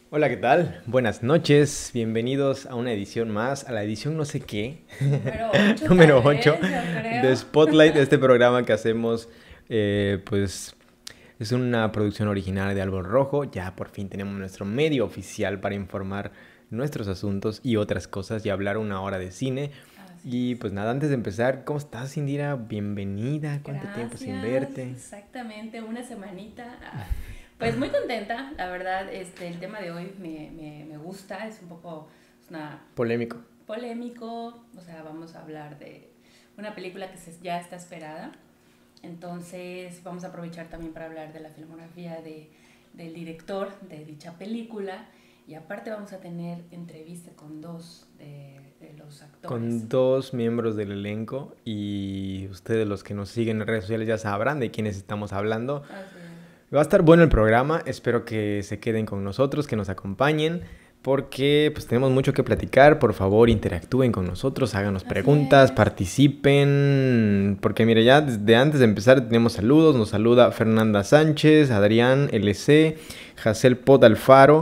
Hola, ¿qué tal? Buenas noches, bienvenidos a una edición más, a la edición no sé qué, Número 8 número tal 8 vez, yo de creo. Spotlight, este programa que hacemos, pues es una producción original de Árbol Rojo. Ya por fin tenemos nuestro medio oficial para informar nuestros asuntos y otras cosas y hablar una hora de cine. Así Y es. pues nada, antes de empezar, ¿cómo estás, Indira? Bienvenida, ¿cuánto tiempo sin Gracias, verte? exactamente, una semanita. Pues muy contenta, la verdad, el tema de hoy me gusta, es un poco, es una Polémico. polémico, o sea, vamos a hablar de una película que ya está esperada, entonces vamos a aprovechar también para hablar de la filmografía del director de dicha película y aparte vamos a tener entrevista con dos de los actores. Con dos miembros del elenco y ustedes los que nos siguen en redes sociales ya sabrán de quiénes estamos hablando. Así es. Va a estar bueno el programa, espero que se queden con nosotros, que nos acompañen, porque pues tenemos mucho que platicar. Por favor, interactúen con nosotros, háganos Así preguntas, es. participen, porque mire, ya desde antes de empezar tenemos saludos. Nos saluda Fernanda Sánchez, Adrián LC, Jacel Pot Alfaro,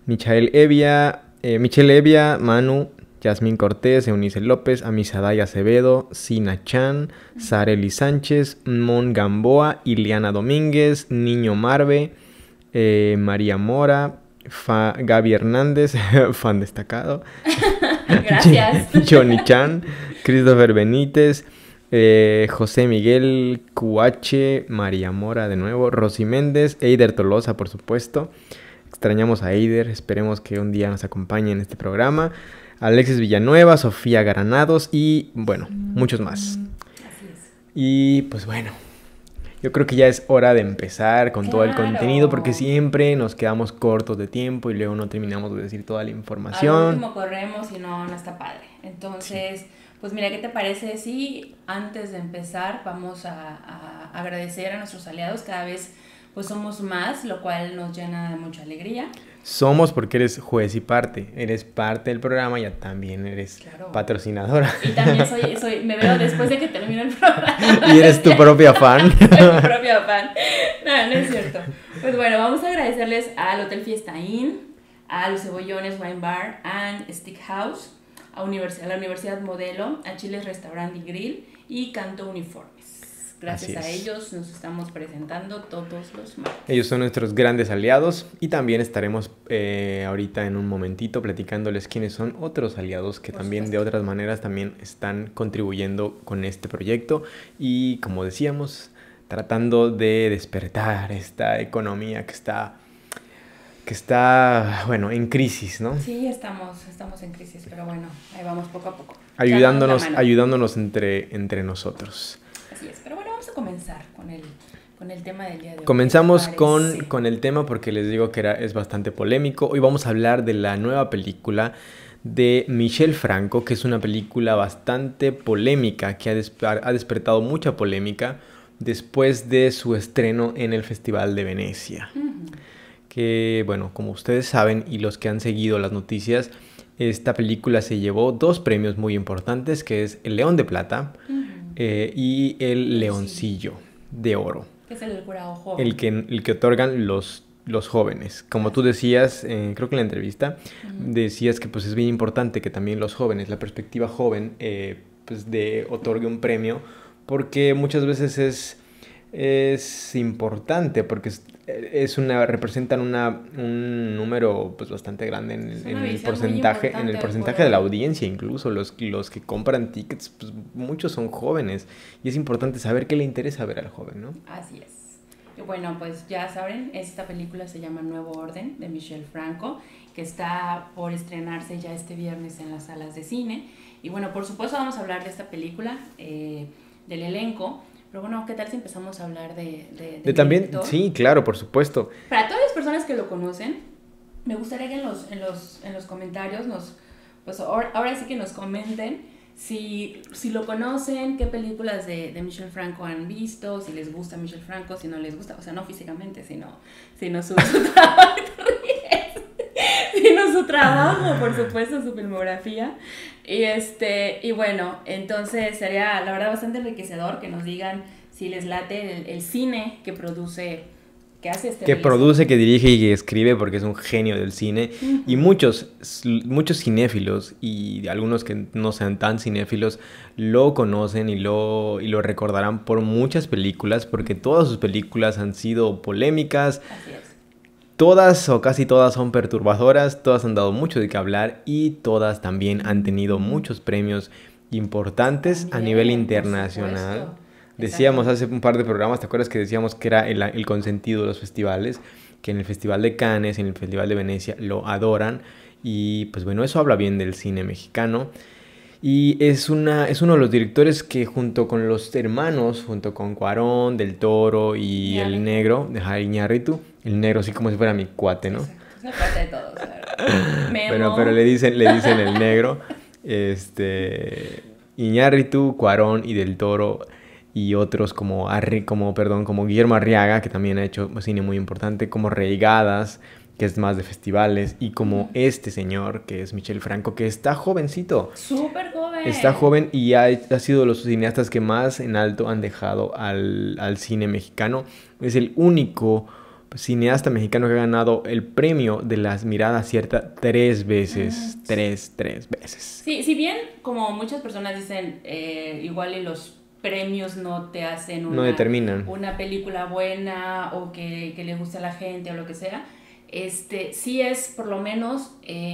Michelle Evia, Manu, Yasmín Cortés, Eunice López, Amisadaya Acevedo, Sina Chan, Sareli Sánchez, Mon Gamboa, Ileana Domínguez, Niño Marve, María Mora, Gaby Hernández, fan destacado, Gracias. Johnny Chan, Christopher Benítez, José Miguel QH, María Mora de nuevo, Rosy Méndez, Eider Tolosa, por supuesto. Extrañamos a Eider, esperemos que un día nos acompañe en este programa. Alexis Villanueva, Sofía Granados y bueno, muchos más. Así es. Y pues bueno, yo creo que ya es hora de empezar con todo el contenido porque Claro. siempre nos quedamos cortos de tiempo y luego no terminamos de decir toda la A lo información. último corremos y no está padre. Sí. Entonces, pues mira, ¿qué te parece si antes de empezar vamos a agradecer a nuestros aliados? Cada vez pues somos más, lo cual nos llena de mucha alegría. Somos porque eres juez y parte, eres parte del programa, ya también eres Claro. patrocinadora Y también me veo después de que termino el programa. y eres tu propia fan. Soy mi propia fan. No, no es cierto. Pues bueno, vamos a agradecerles al Hotel Fiesta Inn, a Los Cebollones Wine Bar and Stick House, a la Universidad Modelo, a Chiles Restaurant y Grill y Canto Uniformes. Así Gracias a es. ellos nos estamos presentando todos los martes. Ellos son nuestros grandes aliados y también estaremos ahorita en un momentito platicándoles quiénes son otros aliados que Por también de supuesto. otras maneras también están contribuyendo con este proyecto y como decíamos, tratando de despertar esta economía que está bueno, en crisis, ¿no? Sí, estamos en crisis, pero bueno, ahí vamos poco a poco. Echándonos la Ayudándonos, mano. ayudándonos entre nosotros. Así es, pero bueno, vamos a comenzar con el tema del día de hoy. ¿Qué te Comenzamos parece? con el tema porque les digo que es bastante polémico. Hoy vamos a hablar de la nueva película de Michel Franco, que es una película bastante polémica, que ha despertado mucha polémica después de su estreno en el Festival de Venecia. Ujú. Que, bueno, como ustedes saben y los que han seguido las noticias, esta película se llevó dos premios muy importantes, que es el León de Plata Ujú. y el Leoncillo, Leoncillo de Oro que es el jurado el joven. que otorgan los jóvenes. Como tú Así es. decías, creo que en la entrevista, Ujú. decías que pues es bien importante que también los jóvenes, la perspectiva joven, pues otorgue un premio, porque muchas veces es importante, porque representan un número pues bastante grande Es en una el visión muy porcentaje, en importante el del porcentaje de color. la audiencia, incluso los que compran tickets, pues muchos son jóvenes, y es importante saber qué le interesa ver al joven, ¿no? Así es. Y bueno, pues ya saben, esta película se llama Nuevo Orden de Michel Franco, que está por estrenarse ya este viernes en las salas de cine. Y bueno, por supuesto vamos a hablar de esta película, del elenco. Pero bueno, ¿qué tal si empezamos a hablar De del también, director? sí, claro, por supuesto. Para todas las personas que lo conocen, me gustaría que en los comentarios pues ahora sí que nos comenten si lo conocen, qué películas de Michel Franco han visto, si les gusta Michel Franco, si no les gusta, o sea, no físicamente, sino su trabajo, sino su trabajo, por supuesto, su filmografía. Y bueno, entonces sería la verdad bastante enriquecedor que nos digan si les late el cine que que hace este Que realiza. produce, que dirige y que escribe porque es un genio del cine. Y muchos cinéfilos y algunos que no sean tan cinéfilos lo conocen y lo recordarán por muchas películas porque todas sus películas han sido polémicas. Así es. Todas o casi todas son perturbadoras, todas han dado mucho de qué hablar y todas también han tenido muchos premios importantes a También, nivel por internacional. supuesto. Decíamos Exacto. hace un par de programas, ¿te acuerdas que decíamos que era el consentido de los festivales? Que en el Festival de Cannes, en el Festival de Venecia lo adoran y pues bueno, eso habla bien del cine mexicano. Y es uno de los directores que junto con los hermanos, junto con Cuarón, Del Toro y el Iñárritu. negro, de Iñárritu, el negro así como si fuera mi cuate, ¿no? Exacto. Es la parte de todos, claro. Memo. Pero le dicen el negro, Iñárritu, Cuarón y Del Toro y otros como Guillermo Arriaga, que también ha hecho cine muy importante, como Reigadas, que es más de festivales, y como este señor, que es Michel Franco, que está jovencito. Súper joven. Está joven y ha sido de los cineastas que más en alto han dejado al cine mexicano. Es el único cineasta mexicano que ha ganado el premio de las miradas ciertas 3 veces. Tres veces. Sí, si bien como muchas personas dicen, igual y los premios no te hacen No determinan. una película buena o que le guste a la gente o lo que sea, sí es por lo menos,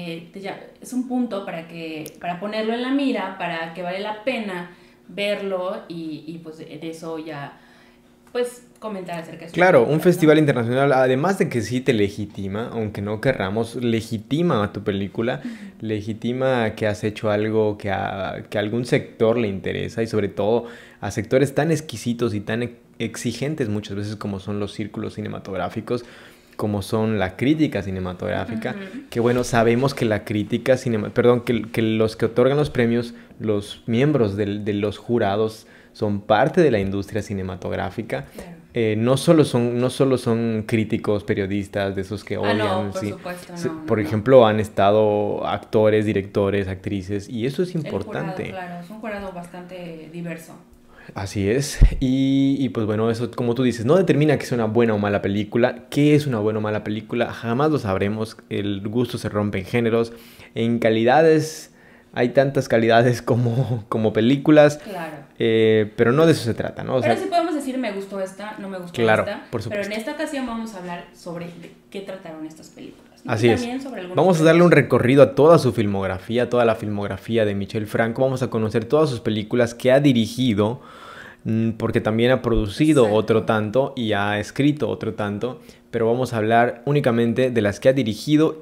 es un punto para ponerlo en la mira, para que vale la pena verlo y pues de eso ya, pues comentar acerca de eso. Claro, un festival internacional, además de que sí te legitima, aunque no querramos, legitima a tu película, legitima que has hecho algo que a algún sector le interesa y sobre todo a sectores tan exquisitos y tan exigentes muchas veces como son los círculos cinematográficos, como son la crítica cinematográfica, que bueno, sabemos que la crítica que los que otorgan los premios, los miembros de los jurados son parte de la industria cinematográfica. Claro. No solo son críticos, periodistas, de esos que odian. No, por sí. supuesto, no. Por ejemplo, han estado actores, directores, actrices, y eso es importante. El jurado, claro, es un jurado bastante diverso. Así es, y pues bueno, eso como tú dices, no determina que sea una buena o mala película. ¿Qué es una buena o mala película? Jamás lo sabremos, el gusto se rompe en géneros, en calidades, hay tantas calidades como películas, Claro. pero no de eso se trata, ¿no? Pero sí podemos decir me gustó esta, no me gustó claro, esta, por supuesto. pero en esta ocasión vamos a hablar sobre de qué trataron estas películas, ¿no? Así y es. también sobre algunos Vamos a darle un premios. recorrido a toda su filmografía, toda la filmografía de Michel Franco. Vamos a conocer todas sus películas que ha dirigido, porque también ha producido Exacto. otro tanto y ha escrito otro tanto, pero vamos a hablar únicamente de las que ha dirigido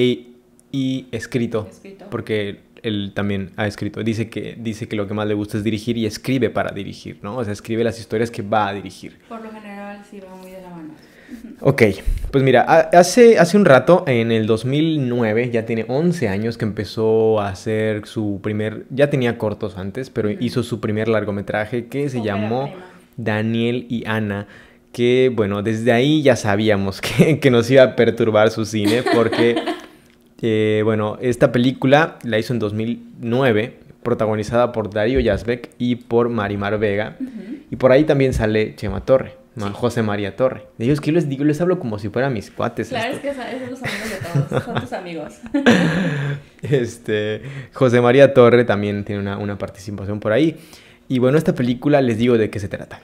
y escrito, porque él también ha escrito. Dice que lo que más le gusta es dirigir y escribe para dirigir, ¿no? O sea, escribe las historias que va a dirigir. Por lo general sí va muy de la mano. Ok, pues mira, hace un rato, en el 2009, ya tiene 11 años que empezó a hacer ya tenía cortos antes, pero hizo su primer largometraje que se llamó Daniel y Ana, que bueno, desde ahí ya sabíamos que nos iba a perturbar su cine, porque bueno, esta película la hizo en 2009, protagonizada por Darío Yazbek y por Marimar Vega, y por ahí también sale Chema Torre. Sí. José María Torre. De ellos que yo les digo, les hablo como si fueran mis cuates. Claro, es que son los amigos de todos, son tus amigos. José María Torre también tiene una participación por ahí. Y bueno, esta película les digo de qué se trata.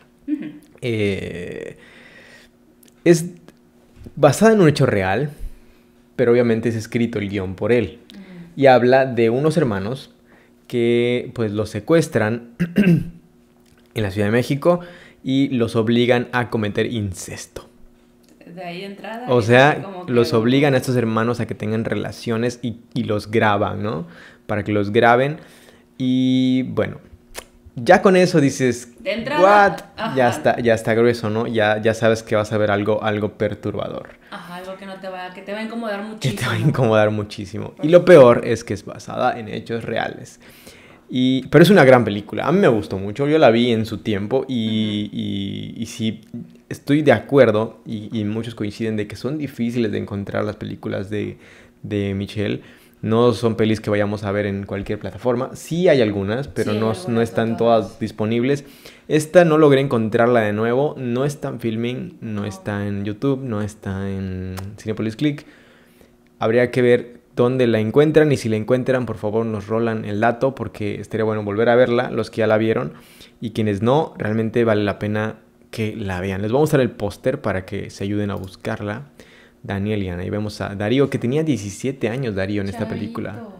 Es basada en un hecho real, pero obviamente es escrito el guión por él. Y habla de unos hermanos que pues los secuestran en la Ciudad de México y los obligan a cometer incesto. De ahí de entrada. O sea, los obligan a estos hermanos a que tengan relaciones y los graban, ¿no? Para que los graben. Y bueno, ya con eso dices, de entrada, ¿what? Ya está grueso, ¿no? Ya sabes que vas a ver algo perturbador. Ajá, algo que te va a incomodar muchísimo. Que te va a incomodar muchísimo. Y lo peor es que es basada en hechos reales. Pero es una gran película. A mí me gustó mucho. Yo la vi en su tiempo y sí, estoy de acuerdo y muchos coinciden de que son difíciles de encontrar las películas de Michel. No son pelis que vayamos a ver en cualquier plataforma. Sí hay algunas, pero Sí, no, algunas, no no están todas. todas disponibles. Esta no logré encontrarla de nuevo. No está en Filming, no No. está en YouTube, no está en Cinepolis Click. Habría que ver dónde la encuentran y si la encuentran, por favor, nos rolan el dato porque estaría bueno volver a verla, los que ya la vieron. Y quienes no, realmente vale la pena que la vean. Les voy a mostrar el póster para que se ayuden a buscarla. Daniel y Ana. Ahí vemos a Darío, que tenía 17 años, Darío, en esta película. Chavito.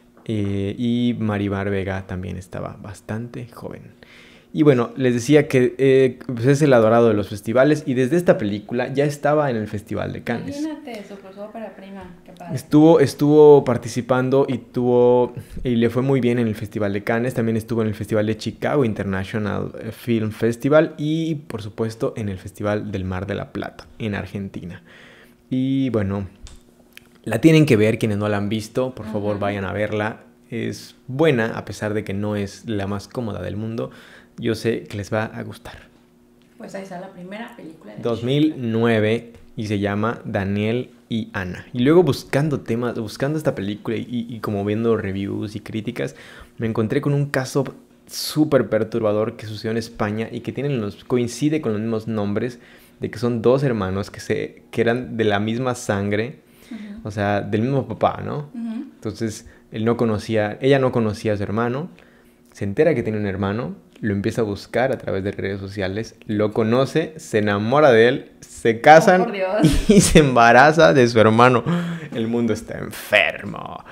Y Maribel Vega también estaba bastante joven. Y bueno, les decía que pues es el adorado de los festivales y desde esta película ya estaba en el Festival de Cannes. Imagínate, super ópera prima, qué padre. Estuvo participando y le fue muy bien en el Festival de Cannes. También estuvo en el Festival de Chicago International Film Festival y por supuesto en el Festival del Mar de la Plata en Argentina. Y bueno, la tienen que ver quienes no la han visto, por favor vayan a verla. Es buena a pesar de que no es la más cómoda del mundo. Yo sé que les va a gustar. Pues ahí está la primera película de 2009 y se llama Daniel y Ana. Y luego buscando temas, buscando esta película y como viendo reviews y críticas, me encontré con un caso súper perturbador que sucedió en España y que coincide con los mismos nombres, de que son dos hermanos que eran de la misma sangre, o sea, del mismo papá, ¿no? Entonces, ella no conocía a su hermano, se entera que tiene un hermano, lo empieza a buscar a través de redes sociales, lo conoce, se enamora de él, se casan por Dios. y se embaraza de su hermano. El mundo está enfermo.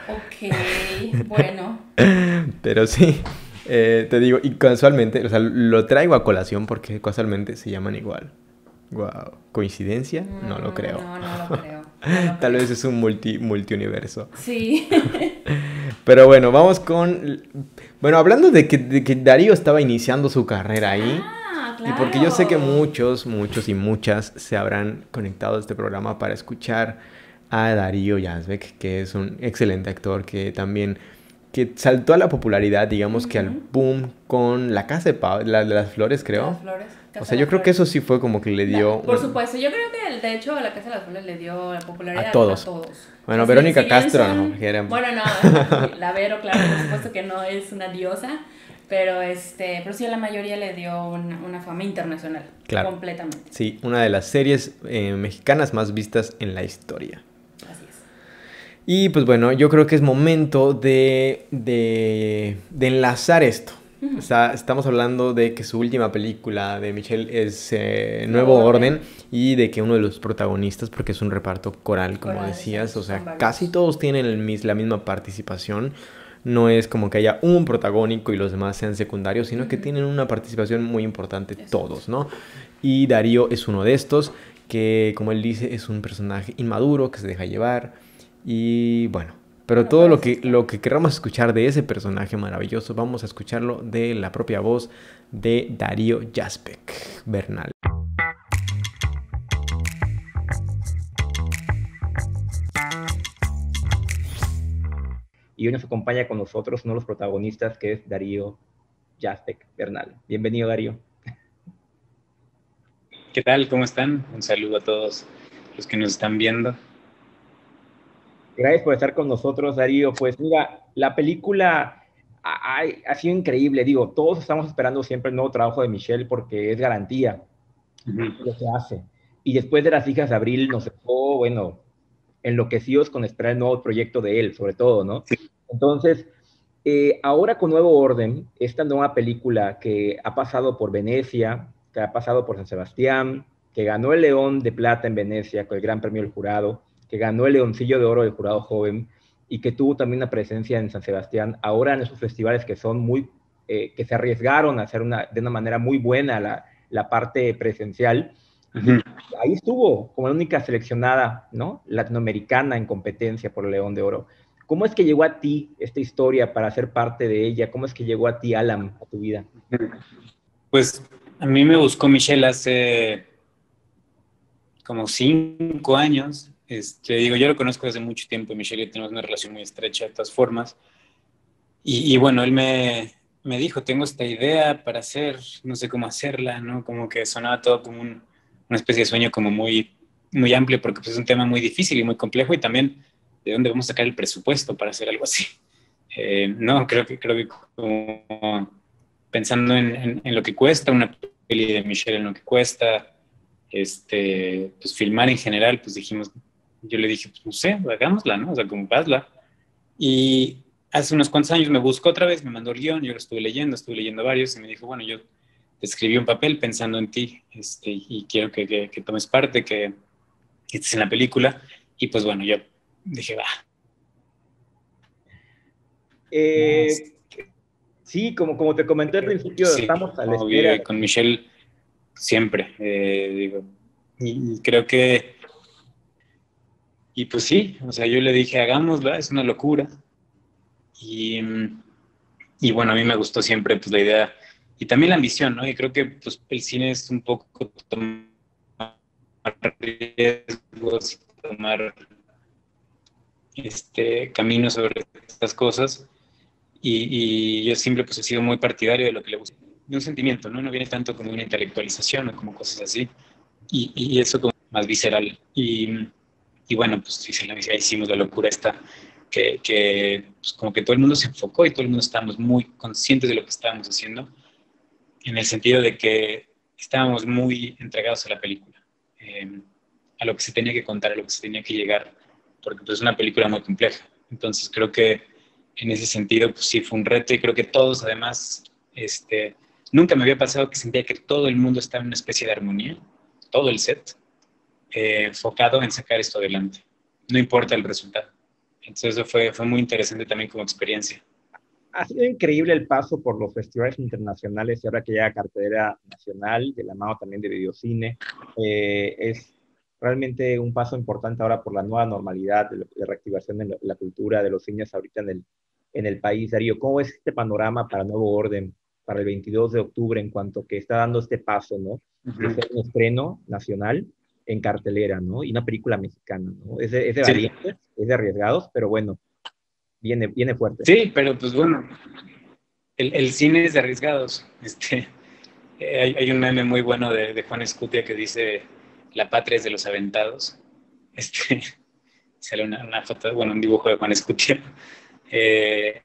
Ok, bueno. Pero sí, te digo, y casualmente, o sea, lo traigo a colación porque casualmente se llaman igual. Wow, ¿coincidencia? No lo creo. No, no lo creo. No lo Tal creo. vez es un multiuniverso. Sí. Pero bueno, vamos con... Bueno, hablando de que Darío estaba iniciando su carrera ahí. Ah, Y porque yo sé que claro. muchos y muchas se habrán conectado a este programa para escuchar a Darío Yazbek, que es un excelente actor que saltó a la popularidad, digamos que al boom con La Casa de las Flores, creo. Las flores. O Casa sea, de yo las creo que Flores. eso sí fue como que le dio Por supuesto, yo creo que de hecho la Casa de las Flores le dio la popularidad a todos. a todos. Bueno, O sea, Verónica si bien Castro, son... ¿no? Porque era... Bueno, no, la Vero, claro, por supuesto que no es una diosa, pero sí a la mayoría le dio una fama internacional. Claro. Completamente. Sí, una de las series mexicanas más vistas en la historia. Así es. Y pues bueno, yo creo que es momento de enlazar esto. O sea, estamos hablando de que su última película de Michelle es Nuevo Orden y de que uno de los protagonistas, porque es un reparto coral, como decías, o sea, casi todos tienen la misma participación. No es como que haya un protagónico y los demás sean secundarios, sino que tienen una participación muy importante todos, ¿no? Y Darío es uno de estos, que como él dice, es un personaje inmaduro, que se deja llevar. Y bueno, pero todo lo que queramos escuchar de ese personaje maravilloso, vamos a escucharlo de la propia voz de Darío Yazbek Bernal. Y hoy nos acompaña con nosotros uno de los protagonistas, que es Darío Yazbek Bernal. Bienvenido, Darío. ¿Qué tal? ¿Cómo están? Un saludo a todos los que nos están viendo. Gracias por estar con nosotros, Darío. Pues mira, la película ha sido increíble. Digo, todos estamos esperando siempre el nuevo trabajo de Michelle porque es garantía de lo que hace. Y después de Las hijas de Abril nos dejó, bueno, enloquecidos con esperar el nuevo proyecto de él, sobre todo, ¿no? Sí. Entonces, ahora con Nuevo Orden, esta nueva película que ha pasado por Venecia, que ha pasado por San Sebastián, que ganó el León de Plata en Venecia con el Gran Premio del Jurado, que ganó el Leoncillo de Oro del Jurado Joven y que tuvo también una presencia en San Sebastián, ahora en esos festivales que son que se arriesgaron a hacer de una manera muy buena la parte presencial. Ahí estuvo como la única seleccionada, ¿no? Latinoamericana en competencia por el León de Oro. ¿Cómo es que llegó a ti esta historia para ser parte de ella? ¿Cómo es que llegó a ti, Alan, a tu vida? Pues a mí me buscó Michelle hace como 5 años. Digo, yo lo conozco desde mucho tiempo. Michelle y yo tenemos una relación muy estrecha de todas formas. Y bueno, él me dijo, tengo esta idea para hacer, no sé cómo hacerla, ¿no? Como que sonaba todo como una especie de sueño como muy, muy amplio porque pues, es un tema muy difícil y muy complejo y también ¿de dónde vamos a sacar el presupuesto para hacer algo así? No, creo que como pensando en lo que cuesta una peli de Michelle, en lo que cuesta, pues filmar en general, pues dijimos, yo le dije, pues no sé, hagámosla, ¿no? O sea, como hazla. Y hace unos cuantos años me buscó otra vez, me mandó el guión, yo lo estuve leyendo varios y me dijo, bueno, yo te escribí un papel pensando en ti, y quiero que tomes parte, que estés en la película. Y pues bueno, yo dije, va. Sí, como te comenté al principio, Sí, estamos a la obvio, espera. y con Michelle siempre, digo, y creo que, y pues sí, o sea, yo le dije, hagámosla, es una locura. Y, y bueno, a mí me gustó siempre pues la idea y también la ambición, ¿no? Y creo que pues el cine es un poco tomar riesgos, tomar camino sobre estas cosas. Y yo siempre pues he sido muy partidario de lo que le gusta, de un sentimiento, ¿no? No viene tanto como una intelectualización o como cosas así, y eso como más visceral. Y bueno, pues sí, hicimos la locura esta, que pues como que todo el mundo se enfocó y todo el mundo estábamos muy conscientes de lo que estábamos haciendo, en el sentido de que estábamos muy entregados a la película, a lo que se tenía que contar, a lo que se tenía que llegar, porque pues es una película muy compleja. Entonces creo que en ese sentido, pues sí fue un reto, y creo que todos además, nunca me había pasado que sentía que todo el mundo estaba en una especie de armonía, todo el set, enfocado en sacar esto adelante, no importa el resultado. Entonces eso fue muy interesante también como experiencia. Ha sido increíble el paso por los festivales internacionales y ahora que llega cartelera nacional, de la mano también de videocine. Es realmente un paso importante ahora por la nueva normalidad de reactivación de la cultura de los cines ahorita en el país. Darío, ¿cómo es este panorama para Nuevo Orden para el 22 de octubre en cuanto que está dando este paso, ¿no? De ser un estreno nacional en cartelera, ¿no? Y una película mexicana, ¿no? Es de Sí, valientes, es de arriesgados, pero bueno, viene fuerte. sí, pero pues bueno, el cine es de arriesgados. Hay un meme muy bueno de Juan Escutia que dice, la patria es de los aventados. Este, sale una foto, bueno, un dibujo de Juan Escutia. Eh,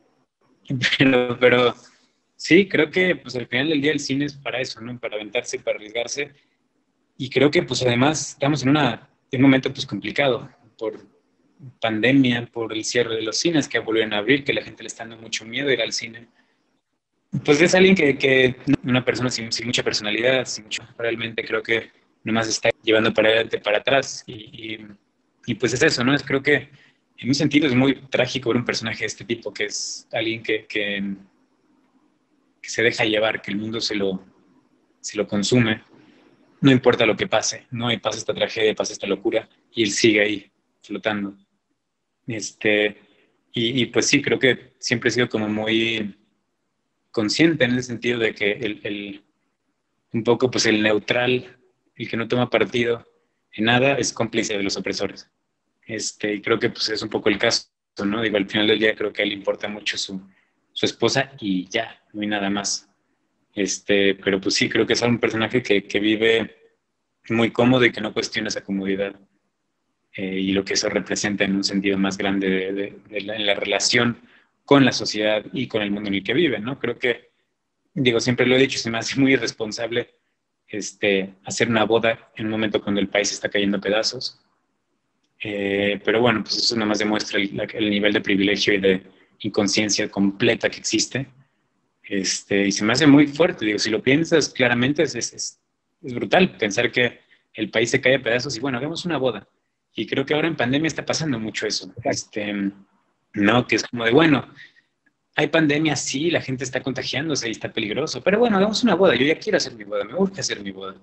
pero sí, creo que pues al final del día el cine es para eso, ¿no? Para aventarse, para arriesgarse. Y creo que pues además estamos en un momento pues complicado por pandemia, por el cierre de los cines que volvieron a abrir, que la gente le está dando mucho miedo ir al cine. Pues es alguien que una persona sin mucha personalidad, realmente creo que nomás está llevando para adelante, para atrás, y pues es eso, ¿no? Creo que en un sentido es muy trágico ver un personaje de este tipo, que es alguien que se deja llevar, que el mundo se lo consume, no importa lo que pase, ¿no? Y pasa esta tragedia, pasa esta locura, y él sigue ahí, flotando. Este, y pues sí, creo que siempre he sido como muy consciente en el sentido de que un poco pues el neutral, el que no toma partido en nada, es cómplice de los opresores. Y creo que pues es un poco el caso, ¿no? Digo, al final del día creo que a él le importa mucho su esposa y ya, no hay nada más. Pero pues sí, creo que es un personaje que vive muy cómodo y que no cuestiona esa comodidad, y lo que eso representa en un sentido más grande en la relación con la sociedad y con el mundo en el que vive, ¿no? Creo que, digo, siempre lo he dicho, se me hace muy irresponsable hacer una boda en un momento cuando el país está cayendo a pedazos. Pero bueno, pues eso nada más demuestra el nivel de privilegio y de inconsciencia completa que existe. Y se me hace muy fuerte, digo, si lo piensas claramente es brutal pensar que el país se cae a pedazos y bueno, hagamos una boda. Y creo que ahora en pandemia está pasando mucho eso. No, que es como de, bueno, hay pandemia, sí, la gente está contagiándose y está peligroso, pero bueno, hagamos una boda. Yo ya quiero hacer mi boda, me urge hacer mi boda.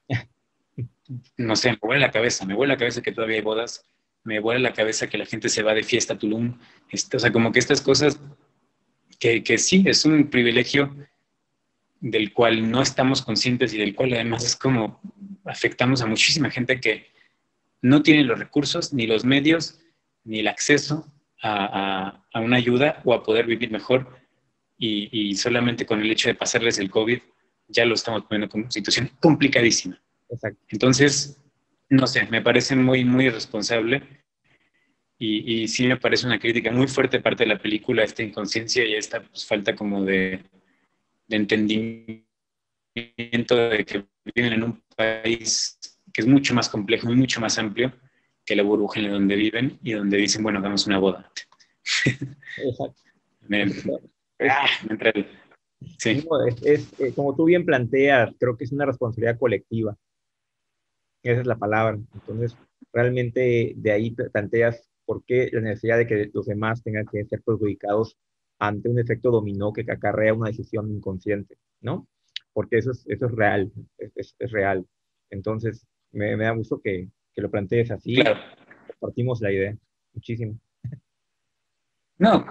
No sé, me vuela la cabeza que todavía hay bodas, me vuela la cabeza que la gente se va de fiesta a Tulum. O sea, como que estas cosas que sí, es un privilegio del cual no estamos conscientes y del cual además es como afectamos a muchísima gente que no tiene los recursos, ni los medios, ni el acceso a una ayuda o a poder vivir mejor, y solamente con el hecho de pasarles el COVID ya lo estamos poniendo como situación complicadísima. Exacto. Entonces, no sé, me parece muy, muy irresponsable, y sí me parece una crítica muy fuerte parte de la película, esta inconsciencia y esta pues, falta como de entendimiento de que viven en un país que es mucho más complejo y mucho más amplio que la burbuja en donde viven y donde dicen, bueno, hagamos una boda. Exacto. Me, Es, me entra sí, no, como tú bien planteas, creo que es una responsabilidad colectiva. Esa es la palabra. Entonces, realmente de ahí planteas por qué la necesidad de que los demás tengan que ser perjudicados ante un efecto dominó que acarrea una decisión inconsciente, ¿no? Porque eso es real, es real. Entonces, me da gusto que lo plantees así, claro. compartimos la idea. Muchísimo. No.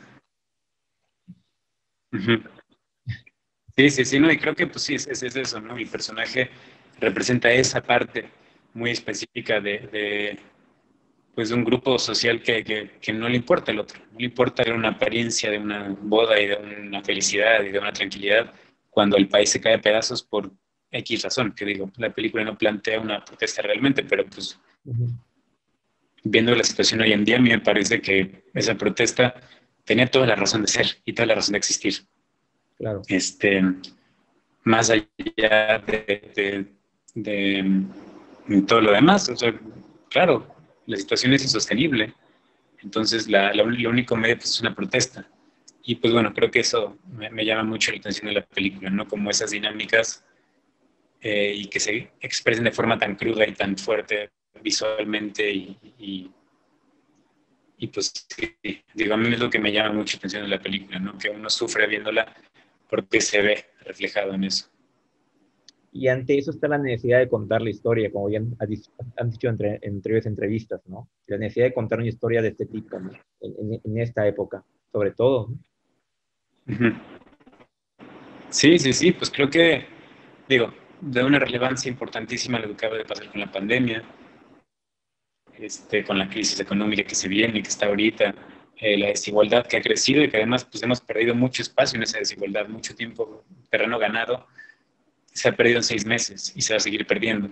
Uh-huh. Sí, sí, sí, no, y creo que pues sí, es eso, ¿no? El personaje representa esa parte muy específica pues, de un grupo social que no le importa el otro, no le importa una apariencia de una boda y de una felicidad y de una tranquilidad cuando el país se cae a pedazos por X razón, que digo, la película no plantea una protesta realmente, pero pues Ujú. viendo la situación hoy en día, a mí me parece que esa protesta tenía toda la razón de ser y toda la razón de existir. Claro. Más allá de todo lo demás. O sea, claro, la situación es insostenible. Entonces, lo único medio pues, es una protesta. Y pues bueno, creo que eso me llama mucho la atención de la película, ¿no? Como esas dinámicas y que se expresen de forma tan cruda y tan fuerte visualmente y pues sí, digo, a mí es lo que me llama mucho la atención de la película, ¿no? Que uno sufre viéndola porque se ve reflejado en eso. Y ante eso está la necesidad de contar la historia, como ya han dicho en anteriores entrevistas, ¿no? La necesidad de contar una historia de este tipo, ¿no? En esta época, sobre todo, ¿no? Uh-huh. Sí, sí, sí, pues creo que, digo, de una relevancia importantísima lo que acaba de pasar con la pandemia, con la crisis económica que se viene, que está ahorita, la desigualdad que ha crecido y que además pues, hemos perdido mucho espacio en esa desigualdad, mucho tiempo, terreno ganado, se ha perdido en 6 meses y se va a seguir perdiendo.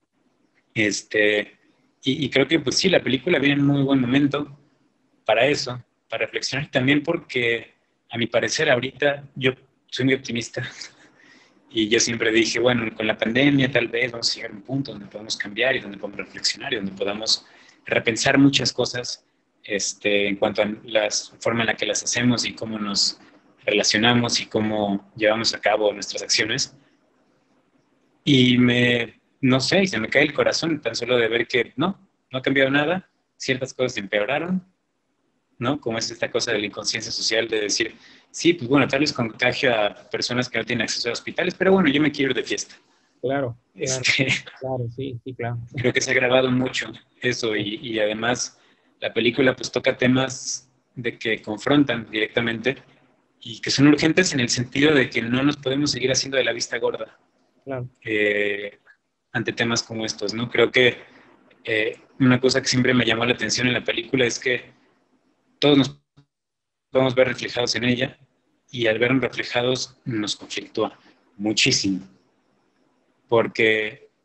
Y creo que pues sí, la película viene en un muy buen momento para eso, para reflexionar también porque a mi parecer ahorita yo soy muy optimista. Y yo siempre dije, bueno, con la pandemia tal vez vamos a llegar a un punto donde podamos cambiar y donde podamos reflexionar y donde podamos repensar muchas cosas en cuanto a la forma en la que las hacemos y cómo nos relacionamos y cómo llevamos a cabo nuestras acciones. Y no sé, y se me cae el corazón tan solo de ver que no ha cambiado nada, ciertas cosas empeoraron, ¿no? Como es esta cosa de la inconsciencia social de decir, sí, pues bueno, tal vez contagio a personas que no tienen acceso a hospitales, pero bueno, yo me quiero ir de fiesta. Claro, claro, Este, claro, sí, sí, claro. Creo que se ha grabado mucho eso y además la película pues toca temas de que confrontan directamente y que son urgentes en el sentido de que no nos podemos seguir haciendo de la vista gorda Claro. ante temas como estos, ¿no? Creo que una cosa que siempre me llamó la atención en la película es que todos nos podemos ver reflejados en ella y al vernos reflejados nos conflictúa muchísimo. Porque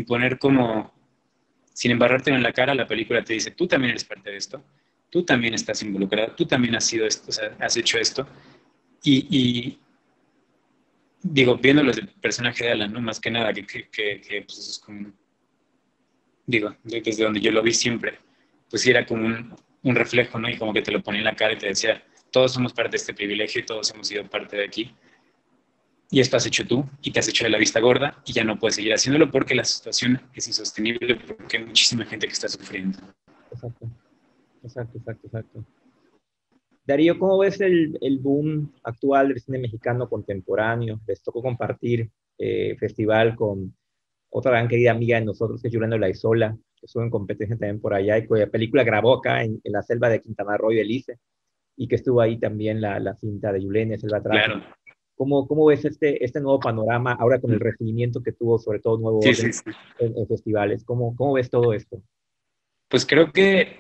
sin embarrártelo en la cara, la película te dice, tú también eres parte de esto, tú también estás involucrada, tú también has sido esto, o sea, has hecho esto. Y digo, viéndolo desde el personaje de Alan, ¿no? Más que nada, que pues es como, digo, desde donde yo lo vi siempre, pues sí era como un reflejo, ¿no? Y como que te lo ponía en la cara y te decía, todos somos parte de este privilegio y todos hemos sido parte de aquí. Y esto has hecho tú y te has hecho de la vista gorda y ya no puedes seguir haciéndolo porque la situación es insostenible, porque hay muchísima gente que está sufriendo. Exacto, exacto, exacto, exacto. Darío, ¿cómo ves el boom actual del cine mexicano contemporáneo? Les tocó compartir festival con otra gran querida amiga de nosotros, que es Yolanda Olaizola, que estuvo en competencia también por allá y cuya película grabó acá en la selva de Quintana Roo y Belice, y que estuvo ahí también la cinta de Yulene, Selva Trágica. Claro. ¿Cómo ves este nuevo panorama ahora con el recibimiento que tuvo, sobre todo Nuevo Sí, Orden sí, sí. en festivales? ¿Cómo ves todo esto? Pues creo que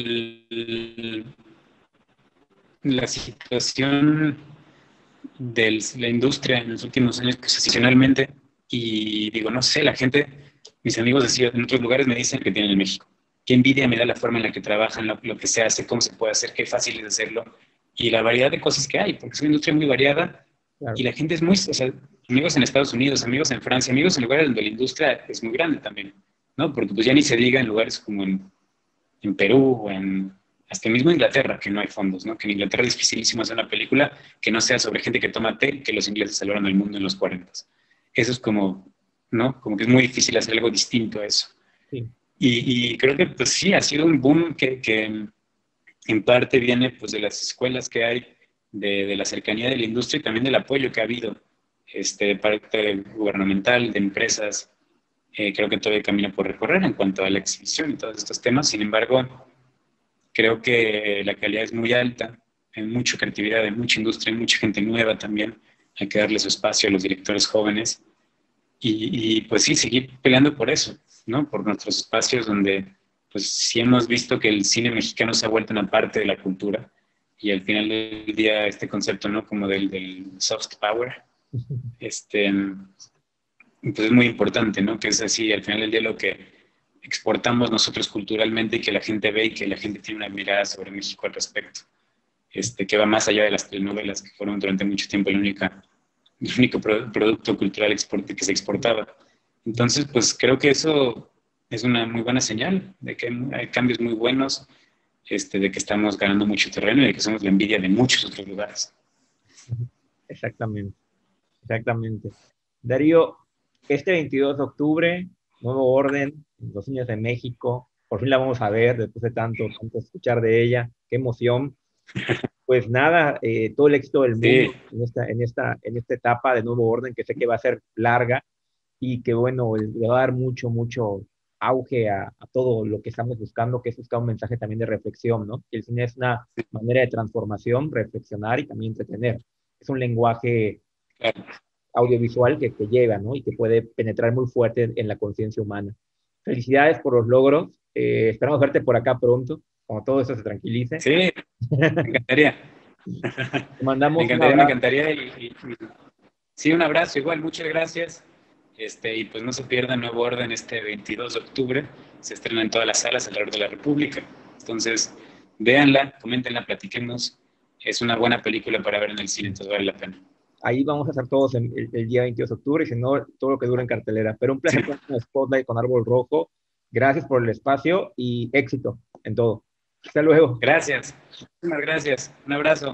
la situación de la industria en los últimos años, pues excepcionalmente, y digo, no sé, la gente, mis amigos en otros lugares me dicen que tienen en México. qué envidia me da la forma en la que trabajan, lo que se hace, cómo se puede hacer, qué fácil es hacerlo y la variedad de cosas que hay, porque es una industria muy variada Claro. y la gente es muy, o sea, amigos en Estados Unidos, amigos en Francia, amigos en lugares donde la industria es muy grande también, ¿no? Porque pues ya ni se diga en lugares como en Perú o hasta mismo Inglaterra, que no hay fondos, ¿no? Que en Inglaterra es dificilísimo hacer una película que no sea sobre gente que toma té, que los ingleses salvaron al mundo en los 40. Eso es como, ¿no? Como que es muy difícil hacer algo distinto a eso. Sí. Y creo que pues sí, ha sido un boom que en parte viene pues de las escuelas que hay, de la cercanía de la industria y también del apoyo que ha habido de parte gubernamental, de empresas. Creo que todavía hay camino por recorrer en cuanto a la exhibición y todos estos temas. Sin embargo, creo que la calidad es muy alta, hay mucha creatividad, hay mucha industria, hay mucha gente nueva también. Hay que darle su espacio a los directores jóvenes y pues sí, seguir peleando por eso, ¿no? Por nuestros espacios donde pues sí hemos visto que el cine mexicano se ha vuelto una parte de la cultura y al final del día este concepto, ¿no? Como del soft power, pues es muy importante, ¿no? Que es así, al final del día lo que exportamos nosotros culturalmente y que la gente ve y que la gente tiene una mirada sobre México al respecto, que va más allá de las telenovelas que fueron durante mucho tiempo el único producto cultural que se exportaba. Entonces, pues creo que eso es una muy buena señal de que hay cambios muy buenos, de que estamos ganando mucho terreno y de que somos la envidia de muchos otros lugares. Exactamente, exactamente. Darío, este 22 de octubre, Nuevo Orden, en los cines de México, por fin la vamos a ver después de tanto escuchar de ella, qué emoción. Pues nada, todo el éxito del Sí, mundo en esta etapa de Nuevo Orden, que sé que va a ser larga y que bueno, le va a dar mucho auge a todo lo que estamos buscando, que es buscar un mensaje también de reflexión, ¿no? Que el cine es una manera de transformación, reflexionar y también entretener. Es un lenguaje claro. audiovisual que llega, ¿no? Y que puede penetrar muy fuerte en la conciencia humana. Felicidades por los logros. Esperamos verte por acá pronto, cuando todo eso se tranquilice. Sí, me encantaría. Te mandamos un abrazo. Me encantaría. Sí, un abrazo igual, muchas gracias. Y pues no se pierda Nuevo Orden este 22 de octubre. Se estrena en todas las salas alrededor de la República. Entonces, véanla, coméntenla, platiquemos. Es una buena película para ver en el cine, entonces vale la pena. Ahí vamos a estar todos el día 22 de octubre, y si no, todo lo que dura en cartelera. Pero un placer con Spotlight con Árbol Rojo. Gracias por el espacio y éxito en todo. Hasta luego. Gracias. Muchísimas gracias. Un abrazo.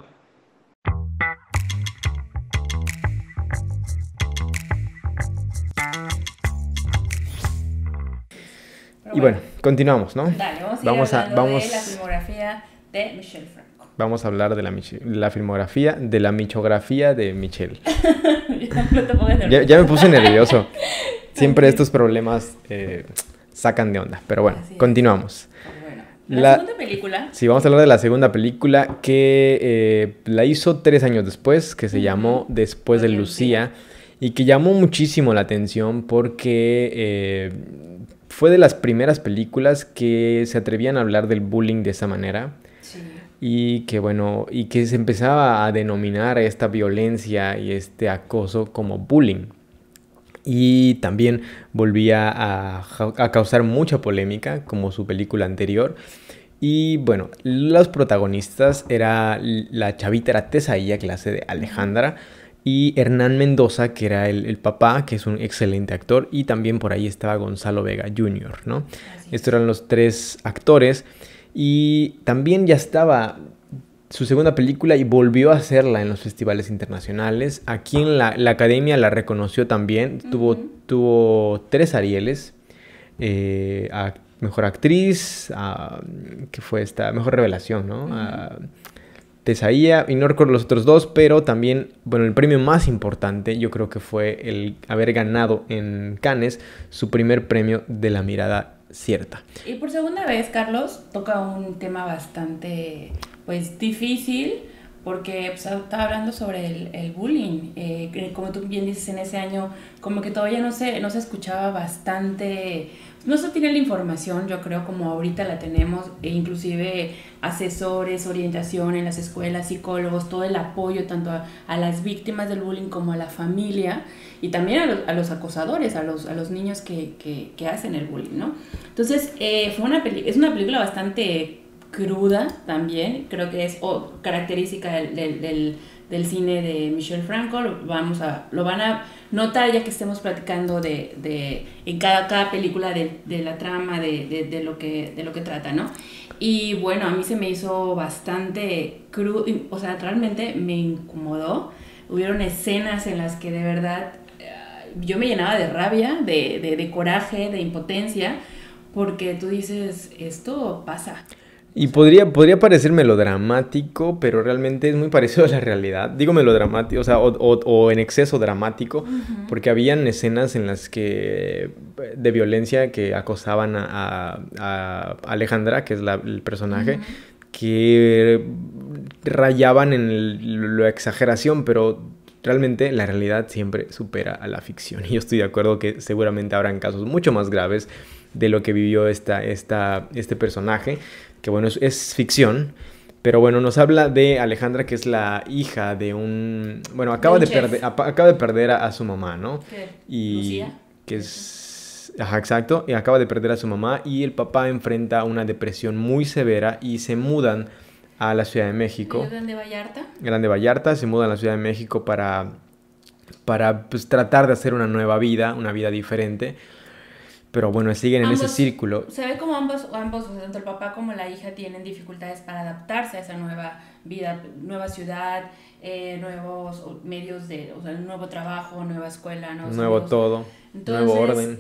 Y bueno, continuamos, ¿no? Dale, vamos a ir hablando de la filmografía de Michel Franco. Vamos a hablar de la filmografía, de la michografía de Michel. Ya me puse nervioso. Siempre estos problemas sacan de onda. Pero bueno, continuamos. Bueno, la segunda película. Sí, vamos a hablar de la segunda película que la hizo 3 años después, que se llamó Después de Lucía, y que llamó muchísimo la atención porque fue de las primeras películas que se atrevían a hablar del bullying de esa manera. Sí. Y que bueno, y que se empezaba a denominar esta violencia y este acoso como bullying. Y también volvía a causar mucha polémica, como su película anterior. Y bueno, los protagonistas era la chavita, era Tesaía, clase de Alejandra, y Hernán Mendoza, que era el papá, que es un excelente actor, y también por ahí estaba Gonzalo Vega Jr., ¿no? Estos eran los 3 actores, y también ya estaba su segunda película y volvió a hacerla en los festivales internacionales. Aquí en la Academia la reconoció también, tuvo 3 Arieles, Mejor Actriz, que fue esta, Mejor Revelación, ¿no? Tesaía, y no recuerdo los otros 2, pero también, bueno, el premio más importante yo creo que fue el haber ganado en Cannes su primer premio de la mirada cierta. Y por segunda vez, Carlos toca un tema bastante, pues, difícil, porque pues, estaba hablando sobre el bullying. Como tú bien dices, en ese año como que todavía no se escuchaba bastante, no se tiene la información, yo creo, como ahorita la tenemos, e inclusive asesores, orientación en las escuelas, psicólogos, todo el apoyo tanto a las víctimas del bullying como a la familia y también a los acosadores, a los niños que hacen el bullying, ¿no? Entonces, es una película bastante cruda también, creo que es característica del cine de Michel Franco, lo van a notar ya que estemos platicando en cada película de la trama, de lo que trata, ¿no? Y bueno, a mí se me hizo bastante crudo, o sea, realmente me incomodó. Hubieron escenas en las que de verdad yo me llenaba de rabia, de coraje, de impotencia, porque tú dices, esto pasa. Y podría parecer melodramático, pero realmente es muy parecido a la realidad. Digo melodramático, o sea, o en exceso dramático, porque habían escenas en las que de violencia que acosaban a Alejandra, que es el personaje, que rayaban en la exageración, pero realmente la realidad siempre supera a la ficción. Y yo estoy de acuerdo que seguramente habrán casos mucho más graves de lo que vivió este personaje, que bueno, es ficción, pero bueno, nos habla de Alejandra, que es la hija de un... Bueno, acaba de perder a su mamá, ¿no? ¿Qué? Y ¿Lucía? que es... Ajá, exacto, y acaba de perder a su mamá y el papá enfrenta una depresión muy severa y se mudan a la Ciudad de México. ¿Grande Vallarta? Grande Vallarta, se mudan a la Ciudad de México para pues, tratar de hacer una nueva vida, una vida diferente. Pero bueno, siguen en ese círculo. Se ve como ambos, o sea, tanto el papá como la hija tienen dificultades para adaptarse a esa nueva vida, nueva ciudad, nuevos medios o sea, nuevo trabajo, nueva escuela, nuevo amigos. Todo, nuevo orden.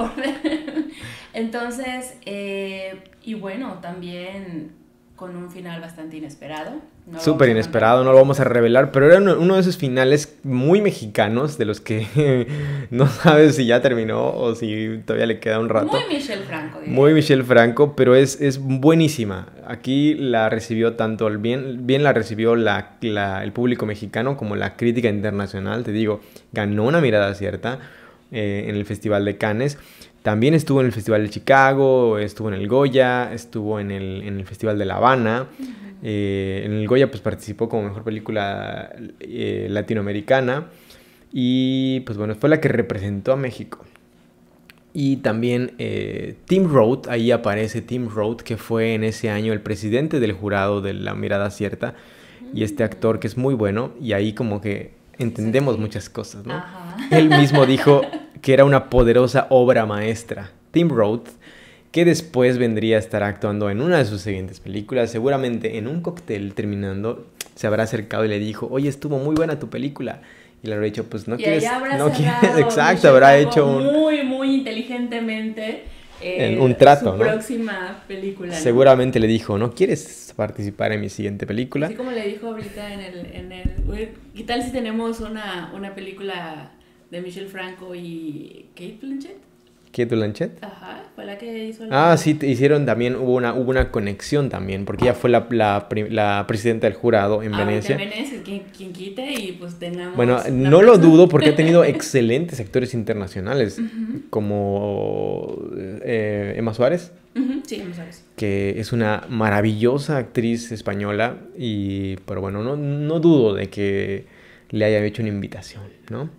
Entonces, y bueno, también con un final bastante inesperado. Súper inesperado, no lo vamos a revelar, pero era uno de esos finales muy mexicanos, de los que no sabes si ya terminó o si todavía le queda un rato. Muy Michel Franco. Muy Michel Franco, pero es buenísima. Aquí la recibió tanto, bien la recibió el público mexicano como la crítica internacional. Te digo, ganó una mirada cierta en el Festival de Cannes. También estuvo en el Festival de Chicago, estuvo en el Goya, estuvo en el Festival de La Habana. En el Goya pues participó como mejor película latinoamericana. Y pues bueno, fue la que representó a México. Y también Tim Roth, ahí aparece Tim Roth, que fue en ese año el presidente del jurado de La Mirada Cierta. Y este actor que es muy bueno, y ahí como que entendemos muchas cosas, ¿no? Ajá. Él mismo dijo que era una poderosa obra maestra. Tim Roth, que después vendría a estar actuando en una de sus siguientes películas, seguramente en un cóctel terminando, se habrá acercado y le dijo, oye, estuvo muy buena tu película. Y le habrá dicho, pues no y quieres... No quieres, exacto, habrá hecho muy inteligentemente un trato, su próxima película, ¿no? Seguramente le dijo, ¿no quieres participar en mi siguiente película? Así como le dijo ahorita ¿qué tal si tenemos una película de Michel Franco y Cate Blanchett? ¿Cate Blanchett? Ajá, fue la que hizo sí, hicieron también, hubo una conexión también, porque ella fue la presidenta del jurado en Venecia. En Venecia, quien quite y pues tengamos... Bueno, no lo dudo porque ha tenido excelentes actores internacionales, como Emma Suárez. Sí, Emma Suárez. Que es una maravillosa actriz española, pero bueno, no dudo de que le haya hecho una invitación, ¿no?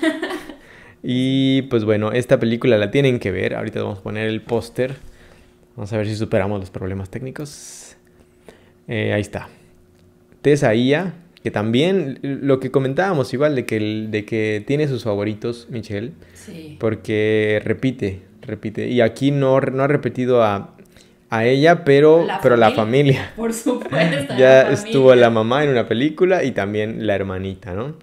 Y pues bueno, esta película la tienen que ver. Ahorita vamos a poner el póster. Vamos a ver si superamos los problemas técnicos. Ahí está. Tessa Ia, que también lo que comentábamos igual de que tiene sus favoritos, Michelle. Sí. Porque repite. Y aquí no ha repetido a ella, pero la familia. Por supuesto. Ya estuvo la mamá en una película y también la hermanita, ¿no?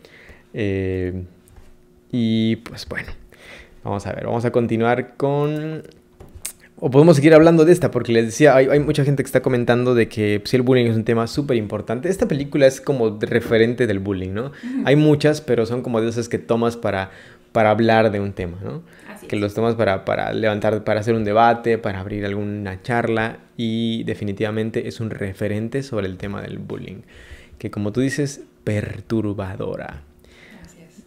Y pues bueno, vamos a ver, vamos a continuar con... O podemos seguir hablando de esta, porque les decía, hay mucha gente que está comentando de que pues, el bullying es un tema súper importante. Esta película es como referente del bullying, ¿no? Hay muchas, pero son como de esas que tomas para hablar de un tema, ¿no? Así que es. los tomas para levantar, para hacer un debate, para abrir alguna charla, y definitivamente es un referente sobre el tema del bullying. que como tú dices, perturbadora. Gracias.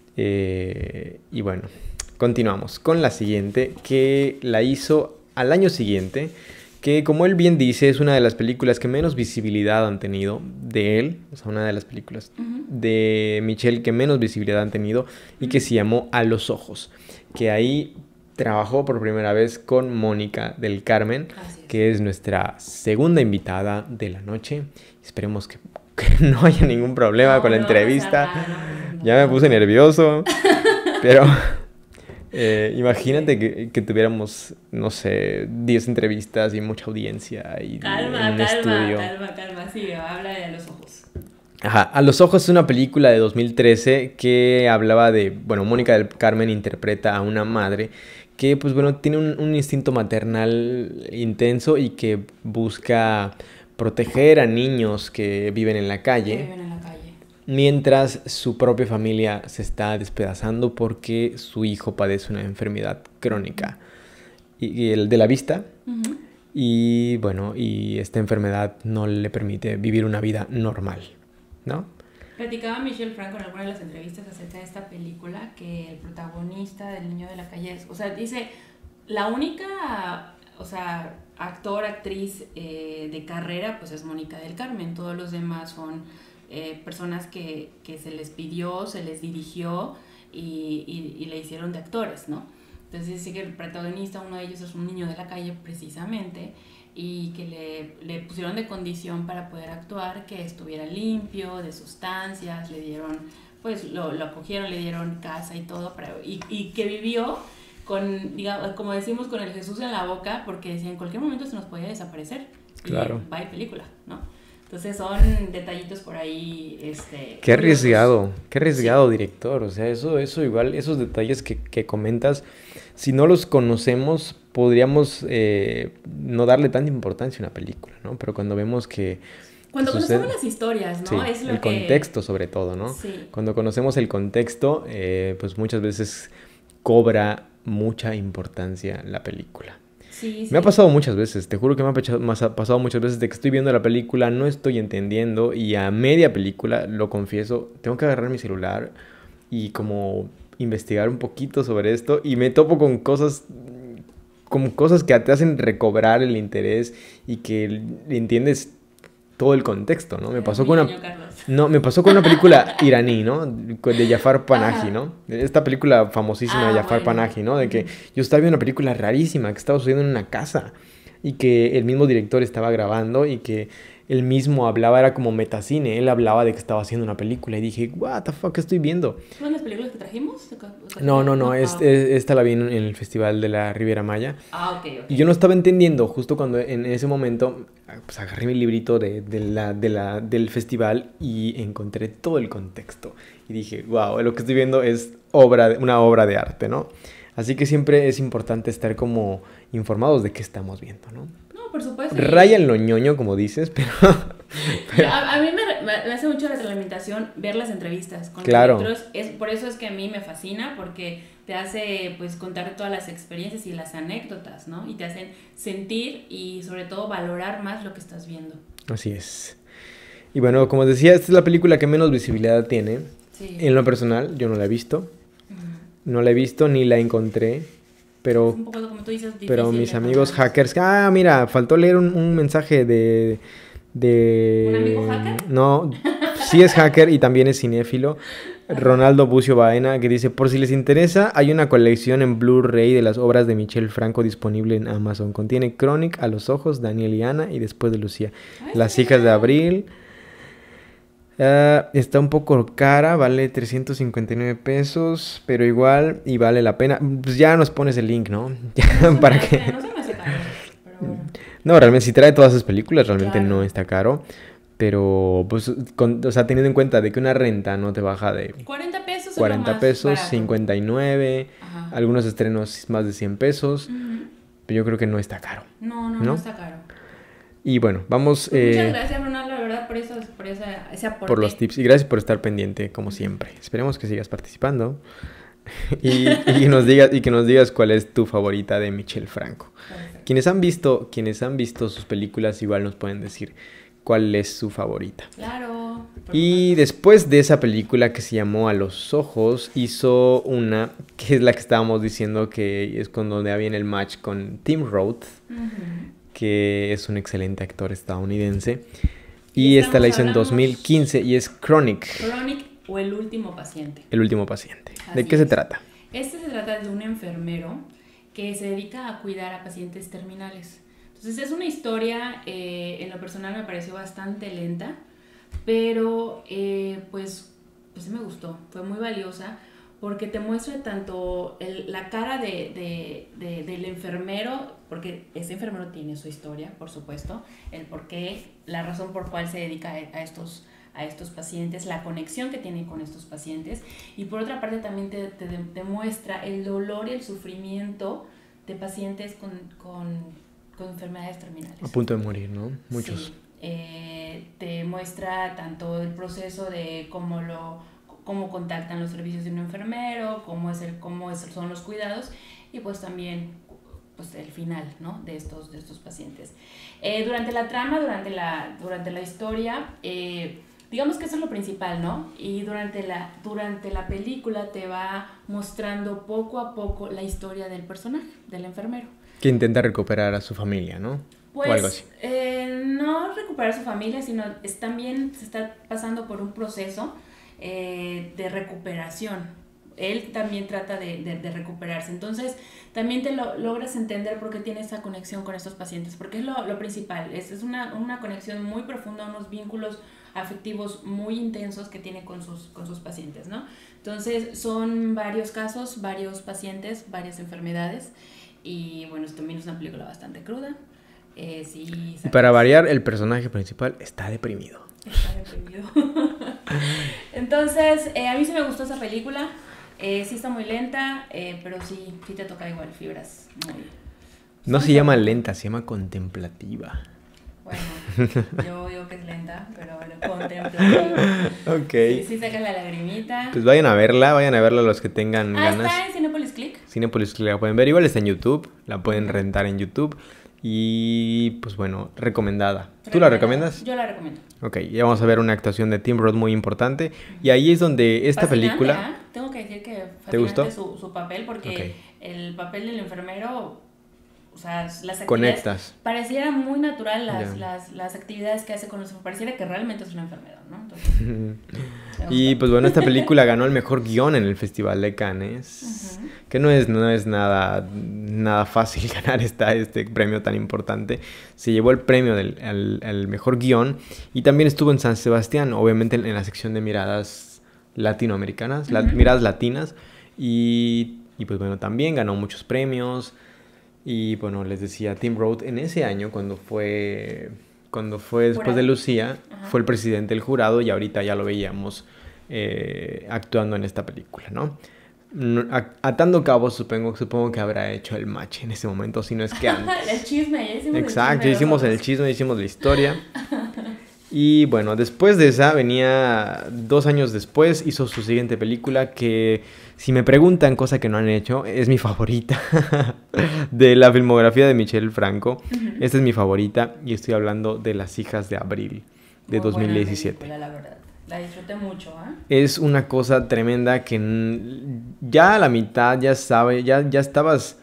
Y bueno, continuamos con la siguiente, que la hizo al año siguiente, que como él bien dice, es una de las películas que menos visibilidad han tenido de él, o sea, una de las películas de Michel que menos visibilidad han tenido, y que se llamó A los ojos, que ahí trabajó por primera vez con Mónica del Carmen, que es nuestra segunda invitada de la noche. Esperemos que no haya ningún problema con la entrevista. Ya me puse nervioso, pero... imagínate que tuviéramos, no sé, 10 entrevistas y mucha audiencia y un estudio. Calma, sí, habla de A los ojos. Ajá, A los ojos es una película de 2013 que hablaba de, bueno, Mónica del Carmen interpreta a una madre que, pues bueno, tiene un instinto maternal intenso y que busca proteger a niños que viven en la calle. Mientras su propia familia se está despedazando porque su hijo padece una enfermedad crónica y el de la vista. Y bueno, y esta enfermedad no le permite vivir una vida normal, ¿no? Platicaba Michel Franco en alguna de las entrevistas acerca de esta película que el protagonista del niño de la calle es, o sea, dice, la única, o sea, actor, actriz de carrera, pues es Mónica del Carmen. Todos los demás son personas que se les pidió, se les dirigió y le hicieron de actores, ¿no? Entonces sí que el protagonista, uno de ellos es un niño de la calle precisamente, y que le pusieron de condición para poder actuar que estuviera limpio de sustancias, le dieron, pues lo acogieron, le dieron casa y todo, y que vivió con, digamos, como decimos, con el Jesús en la boca, porque decía, en cualquier momento se nos podía desaparecer. Claro. Y va y película, ¿no? Entonces son detallitos por ahí. Qué arriesgado sí. Director. O sea, eso igual, esos detalles que comentas, si no los conocemos, podríamos no darle tanta importancia a una película, ¿no? Pero cuando vemos que... Cuando conocemos las historias, ¿no? Sí, es lo el contexto sobre todo, ¿no? Sí. Cuando conocemos el contexto, pues muchas veces cobra mucha importancia la película. Sí. Me ha pasado muchas veces, te juro que me ha pasado muchas veces de que estoy viendo la película, no estoy entendiendo y a media película, lo confieso, tengo que agarrar mi celular y como investigar un poquito sobre esto y me topo con cosas que te hacen recobrar el interés y que entiendes todo el contexto, ¿no? Me pasó con una película iraní, ¿no? De Jafar Panahi, ¿no? Esta película famosísima de Jafar Panahi, ¿no? De que yo estaba viendo una película rarísima que estaba sucediendo en una casa y que el mismo director estaba grabando y que él mismo hablaba, era como metacine, él hablaba de que estaba haciendo una película y dije, what the fuck, ¿qué estoy viendo? ¿Son las películas que trajimos? No, esta la vi en el Festival de la Riviera Maya. Okay. Y yo no estaba entendiendo, justo cuando en ese momento, pues agarré mi librito del festival y encontré todo el contexto. Y dije, wow, lo que estoy viendo es una obra de arte, ¿no? Así que siempre es importante estar como informados de qué estamos viendo, ¿no? Por supuesto. Raya en lo ñoño, como dices, pero... A mí me hace mucho la reglamentación ver las entrevistas con claro. los otros. Por eso es que a mí me fascina, porque te hace pues contar todas las experiencias y las anécdotas, ¿no? Y te hacen sentir y sobre todo valorar más lo que estás viendo. Así es. Y bueno, como decía, esta es la película que menos visibilidad tiene. Sí. En lo personal, yo no la he visto. No la he visto ni la encontré. Pero, es un poco, como tú dices, difícil, pero mis amigos hackers... mira, faltó leer un mensaje de... ¿Un amigo hacker? No, sí es hacker y también es cinéfilo. Ronaldo Bucio Baena, que dice, por si les interesa, hay una colección en Blu-ray de las obras de Michel Franco disponible en Amazon. Contiene Chronic, A los ojos, Daniel y Ana y Después de Lucía. Las hijas de Abril... está un poco cara, vale 359 pesos, pero igual y vale la pena. Pues ya nos pones el link, ¿no? Para que... No se me hace caro, pero bueno. No, realmente si trae todas esas películas realmente no está caro, pero pues o sea, teniendo en cuenta de que una renta no te baja de 40 pesos, 40 pesos, barato. 59, algunos estrenos más de 100 pesos, pero yo creo que no está caro. No está caro. Y bueno, vamos... Muchas gracias, Ronaldo, la verdad, por ese aporte. Por los tips y gracias por estar pendiente, como siempre. Esperemos que sigas participando y que nos digas cuál es tu favorita de Michel Franco. Perfecto. Quienes han visto sus películas igual nos pueden decir cuál es su favorita. Claro. Y después de esa película que se llamó A los ojos, hizo una que es la que estábamos diciendo, que es con donde había el match con Tim Roth, que es un excelente actor estadounidense. Y esta la hizo en 2015 y es Chronic. Chronic o El último paciente. El último paciente. ¿De qué se trata? Este se trata de un enfermero que se dedica a cuidar a pacientes terminales. Entonces es una historia, en lo personal me pareció bastante lenta, pero pues sí me gustó, fue muy valiosa porque te muestra tanto la cara del enfermero, porque ese enfermero tiene su historia, por supuesto, el por qué, la razón por cual se dedica a estos pacientes, la conexión que tiene con estos pacientes, y por otra parte también te muestra el dolor y el sufrimiento de pacientes con enfermedades terminales. A punto de morir, ¿no? Muchos. Sí, te muestra tanto el proceso de cómo contactan los servicios de un enfermero, cómo son los cuidados, y pues también pues el final, ¿no? de estos pacientes. Durante la trama, durante la historia, digamos que eso es lo principal, ¿no? Y durante la película te va mostrando poco a poco la historia del personaje, del enfermero. Que intenta recuperar a su familia, ¿no? Pues, o algo así. No recuperar a su familia, sino también se está pasando por un proceso de recuperación. Él también trata de recuperarse. Entonces, también logras entender por qué tiene esa conexión con estos pacientes, porque es lo principal. Es una conexión muy profunda, unos vínculos afectivos muy intensos que tiene con sus pacientes, ¿no? Entonces, son varios casos, varios pacientes, varias enfermedades. Y bueno, esto también es una película bastante cruda. Sí, y para variar, el personaje principal está deprimido. Está deprimido. Entonces, a mí sí me gustó esa película. Sí está muy lenta, pero sí te toca igual fibras. No se llama lenta, se llama contemplativa. Bueno, yo digo que es lenta, pero bueno, contemplativa. Ok. Sí saca la lagrimita. Pues vayan a verla los que tengan ganas. Está en Cinépolis Click. Cinépolis Click la pueden ver, igual está en YouTube, la pueden rentar en YouTube. Y pues bueno, recomendada. ¿Tú la recomiendas? Yo la recomiendo. Ok, ya vamos a ver una actuación de Tim Roth muy importante. Y ahí es donde esta película... ¿eh? Tengo que decir que ¿te gustó? Su papel, porque el papel del enfermero, o sea, las actividades... Conectas. Pareciera muy natural las actividades que hace con los enfermeros. Pareciera que realmente es una enfermera, ¿no? Entonces, y pues bueno, esta película ganó el mejor guión en el Festival de Cannes. Que no es nada fácil ganar este premio tan importante. Se llevó el premio al mejor guión. Y también estuvo en San Sebastián, obviamente en la sección de miradas latinoamericanas, miradas latinas. Y pues bueno, también ganó muchos premios. Y bueno, les decía, Tim Roth en ese año, cuando fue después de Lucía, fue el presidente del jurado, y ahorita ya lo veíamos actuando en esta película, ¿no? Atando cabos, supongo que habrá hecho el match en ese momento, si no es que antes. El chisme, ya hicimos exacto, hicimos el chisme, hicimos la historia. Y bueno, después de esa, 2 años después, hizo su siguiente película que, si me preguntan, cosa que no han hecho, es mi favorita de la filmografía de Michel Franco. Esta es mi favorita y estoy hablando de Las hijas de abril, de 2017. Buena película, la verdad. La disfruté mucho, ¿eh? Es una cosa tremenda que ya a la mitad ya estabas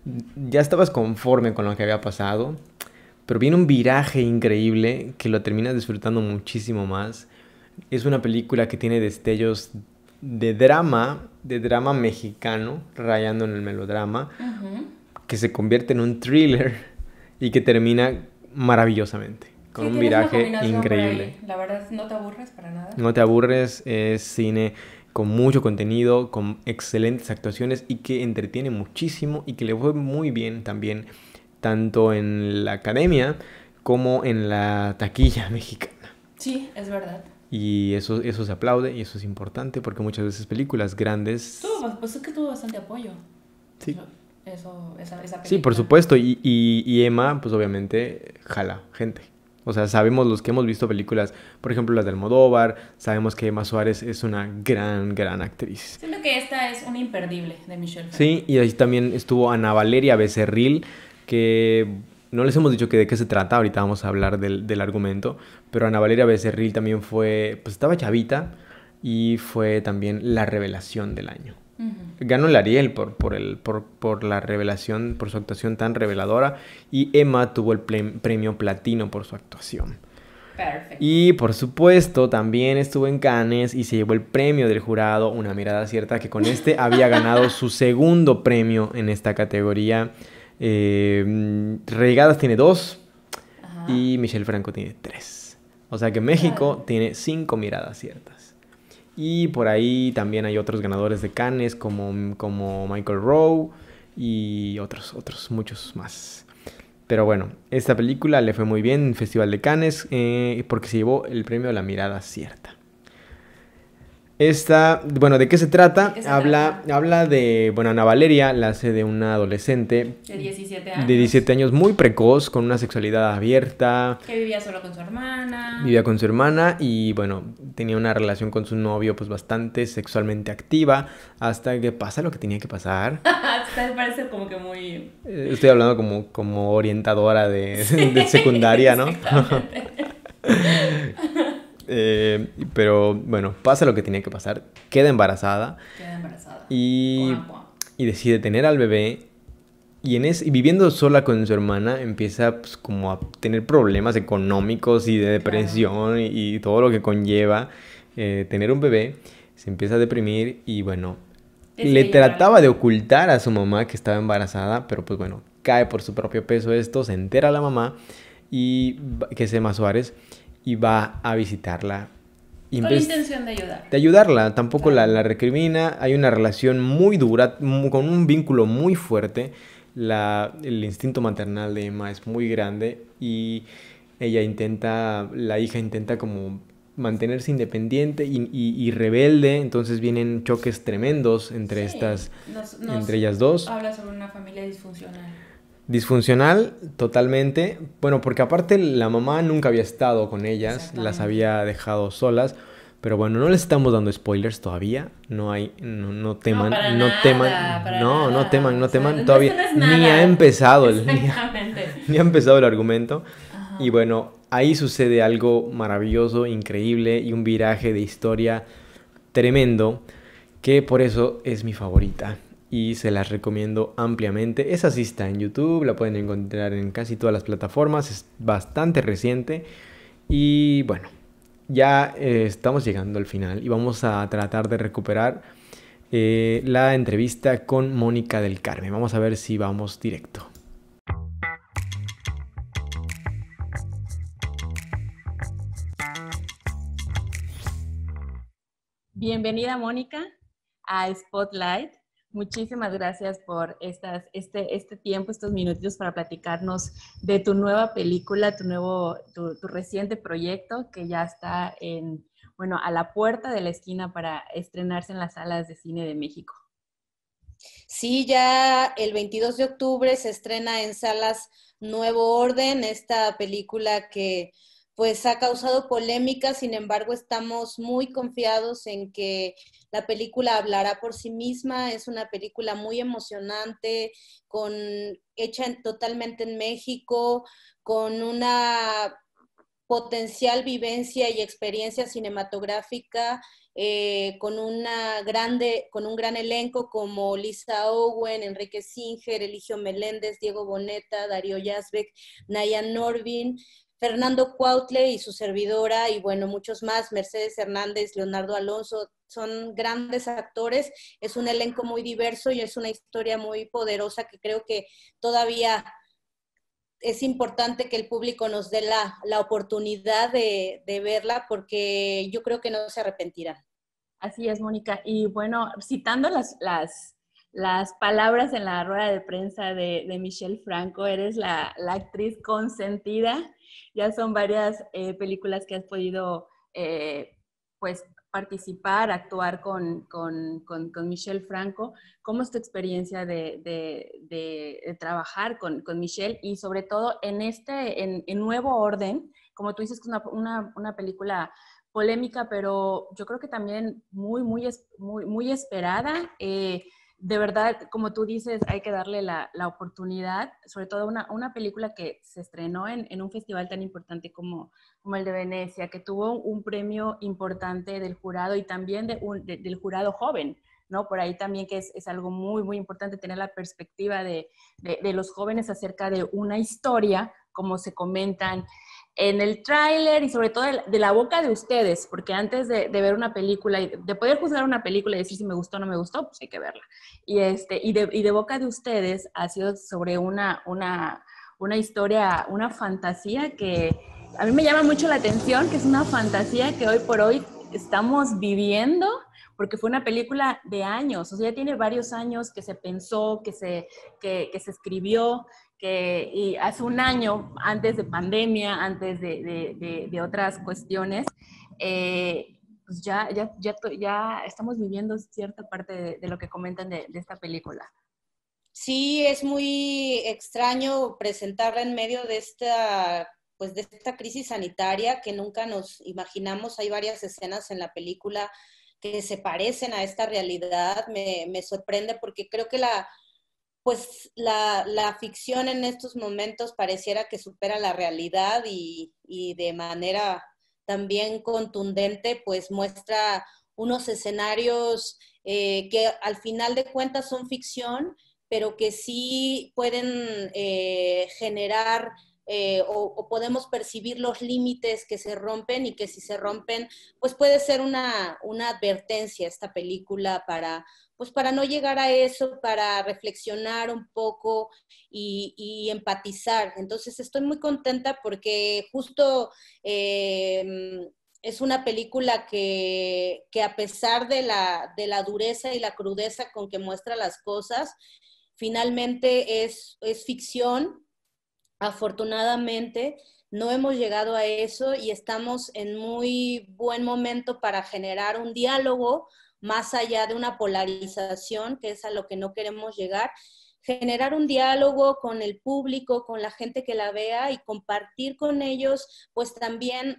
conforme con lo que había pasado, pero viene un viraje increíble que lo terminas disfrutando muchísimo más. Es una película que tiene destellos de drama mexicano, rayando en el melodrama, que se convierte en un thriller y que termina maravillosamente. Con un viraje increíble. La verdad, no te aburres para nada. No te aburres, es cine con mucho contenido, con excelentes actuaciones y que entretiene muchísimo y que le fue muy bien también, tanto en la academia como en la taquilla mexicana. Sí, es verdad. Y eso se aplaude y eso es importante porque muchas veces películas grandes... Pues es que tuvo bastante apoyo. Sí. Esa película. Sí, por supuesto. Y Emma, pues obviamente, jala gente. O sea, sabemos los que hemos visto películas, por ejemplo, las de Almodóvar, sabemos que Emma Suárez es una gran actriz. Siento que esta es una imperdible de Michel Franco. Sí, y ahí también estuvo Ana Valeria Becerril, que no les hemos dicho que de qué se trata, ahorita vamos a hablar del argumento, pero Ana Valeria Becerril también fue, pues estaba chavita y fue también la revelación del año. Ganó el Ariel por la revelación, por su actuación tan reveladora, y Emma tuvo el premio Platino por su actuación. Perfecto. Y por supuesto también estuvo en Cannes y se llevó el premio del jurado Una mirada cierta, que con este había ganado su segundo premio en esta categoría. Reigadas tiene 2 y Michel Franco tiene 3. O sea que México tiene 5 miradas ciertas. Y por ahí también hay otros ganadores de Cannes como Michael Rowe y otros muchos más. Pero bueno, esta película le fue muy bien en el Festival de Cannes porque se llevó el premio a la mirada cierta. Bueno, ¿de qué se trata? Habla de, bueno, Ana Valeria la hace de una adolescente de 17 años. De 17 años muy precoz, con una sexualidad abierta. Que vivía solo con su hermana. Vivía con su hermana y, bueno, tenía una relación con su novio pues bastante sexualmente activa, hasta que pasa lo que tenía que pasar. Parece como que muy... Estoy hablando como orientadora de secundaria, ¿no? Pero bueno, pasa lo que tenía que pasar. Queda embarazada. Y decide tener al bebé. Y viviendo sola con su hermana, empieza pues, como a tener problemas económicos y de depresión y todo lo que conlleva tener un bebé. Se empieza a deprimir y bueno, le trataba de ocultar a su mamá que estaba embarazada, pero pues bueno, cae por su propio peso esto, se entera la mamá, y que es Emma Suárez, y va a visitarla. Con la intención de ayudarla. De ayudarla, tampoco la recrimina. Hay una relación muy dura, con un vínculo muy fuerte. El instinto maternal de Emma es muy grande y la hija intenta como mantenerse independiente y rebelde. Entonces vienen choques tremendos entre entre ellas dos. Habla sobre una familia disfuncional. Disfuncional, totalmente. Bueno, porque aparte la mamá nunca había estado con ellas, las había dejado solas. Pero bueno, no les estamos dando spoilers todavía. No teman, no teman. Todavía ni ha empezado ni ha empezado el argumento. Ajá. Y bueno, ahí sucede algo maravilloso, increíble y un viraje de historia tremendo, que por eso es mi favorita. Y se las recomiendo ampliamente. Esa sí está en YouTube, la pueden encontrar en casi todas las plataformas. Es bastante reciente. Y bueno, ya estamos llegando al final. Y vamos a tratar de recuperar la entrevista con Mónica del Carmen. Vamos a ver si vamos directo. Bienvenida, Mónica, a Spotlight. Muchísimas gracias por este tiempo, estos minutitos para platicarnos de tu nueva película, tu reciente proyecto que ya está a la puerta de la esquina para estrenarse en las salas de cine de México. Sí, ya el 22 de octubre se estrena en salas Nuevo Orden, esta película que pues ha causado polémica. Sin embargo, estamos muy confiados en que la película hablará por sí misma. Es una película muy emocionante, hecha totalmente en México, con una potencial vivencia y experiencia cinematográfica, con un gran elenco como Lisa Owen, Enrique Singer, Eligio Meléndez, Diego Boneta, Darío Yazbek, Nayan Norvin, Fernando Cuautle y su servidora, y bueno, muchos más, Mercedes Hernández, Leonardo Alonso. Son grandes actores, es un elenco muy diverso y es una historia muy poderosa que creo que todavía es importante que el público nos dé la oportunidad de verla, porque yo creo que no se arrepentirán. Así es, Mónica. Y bueno, citando las palabras en la rueda de prensa de Michel Franco, eres la actriz consentida. Ya son varias películas que has podido pues participar, actuar con Michel Franco. ¿Cómo es tu experiencia de trabajar con Michel? Y sobre todo en Nuevo Orden, como tú dices, que es una película polémica, pero yo creo que también muy esperada. de verdad, como tú dices, hay que darle la oportunidad, sobre todo una película que se estrenó en un festival tan importante como el de Venecia, que tuvo un premio importante del jurado y también del jurado joven, ¿no? Por ahí también que es algo muy, muy importante tener la perspectiva de los jóvenes acerca de una historia, como se comentan en el tráiler y sobre todo de la boca de ustedes, porque antes de ver una película, de poder juzgar una película y decir si me gustó o no me gustó, pues hay que verla. Y de boca de ustedes ha sido sobre una historia, una fantasía que a mí me llama mucho la atención, que es una fantasía que hoy por hoy estamos viviendo, porque fue una película de años, o sea, ya tiene varios años que se pensó, que se escribió, y hace un año, antes de pandemia, antes de otras cuestiones, pues ya estamos viviendo cierta parte de lo que comentan de esta película. Sí, es muy extraño presentarla en medio de pues de esta crisis sanitaria que nunca nos imaginamos. Hay varias escenas en la película que se parecen a esta realidad. Me sorprende porque creo que la ficción en estos momentos pareciera que supera la realidad y de manera también contundente, pues muestra unos escenarios que al final de cuentas son ficción, pero que sí pueden generar o podemos percibir los límites que se rompen y que si se rompen, pues puede ser una advertencia esta película pues para no llegar a eso, para reflexionar un poco y empatizar. Entonces estoy muy contenta porque justo es una película que a pesar de la dureza y la crudeza con que muestra las cosas, finalmente es ficción. Afortunadamente no hemos llegado a eso y estamos en muy buen momento para generar un diálogo más allá de una polarización, que es a lo que no queremos llegar, generar un diálogo con el público, con la gente que la vea y compartir con ellos pues también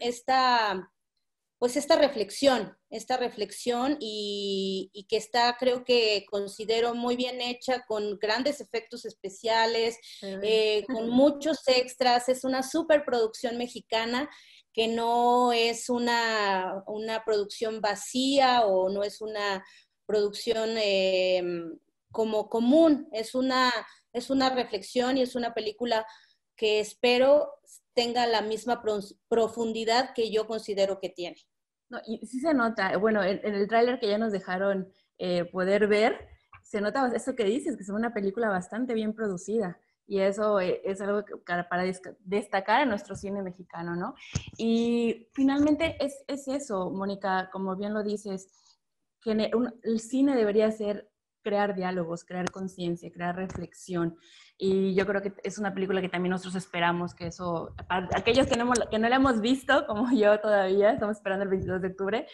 esta reflexión y que está, creo que considero muy bien hecha, con grandes efectos especiales, con muchos extras. Es una superproducción mexicana que no es una producción vacía o no es una producción como común, es una reflexión y es una película que espero tenga la misma profundidad que yo considero que tiene. No, y sí se nota, bueno, en el tráiler que ya nos dejaron poder ver, se nota eso que dices, que es una película bastante bien producida. Y eso es algo para destacar en nuestro cine mexicano, ¿no? Y finalmente es eso, Mónica, como bien lo dices, el cine debería ser crear diálogos, crear conciencia, crear reflexión. Y yo creo que es una película que también nosotros esperamos que eso, aquellos que no la hemos visto, como yo todavía, estamos esperando el 22 de octubre,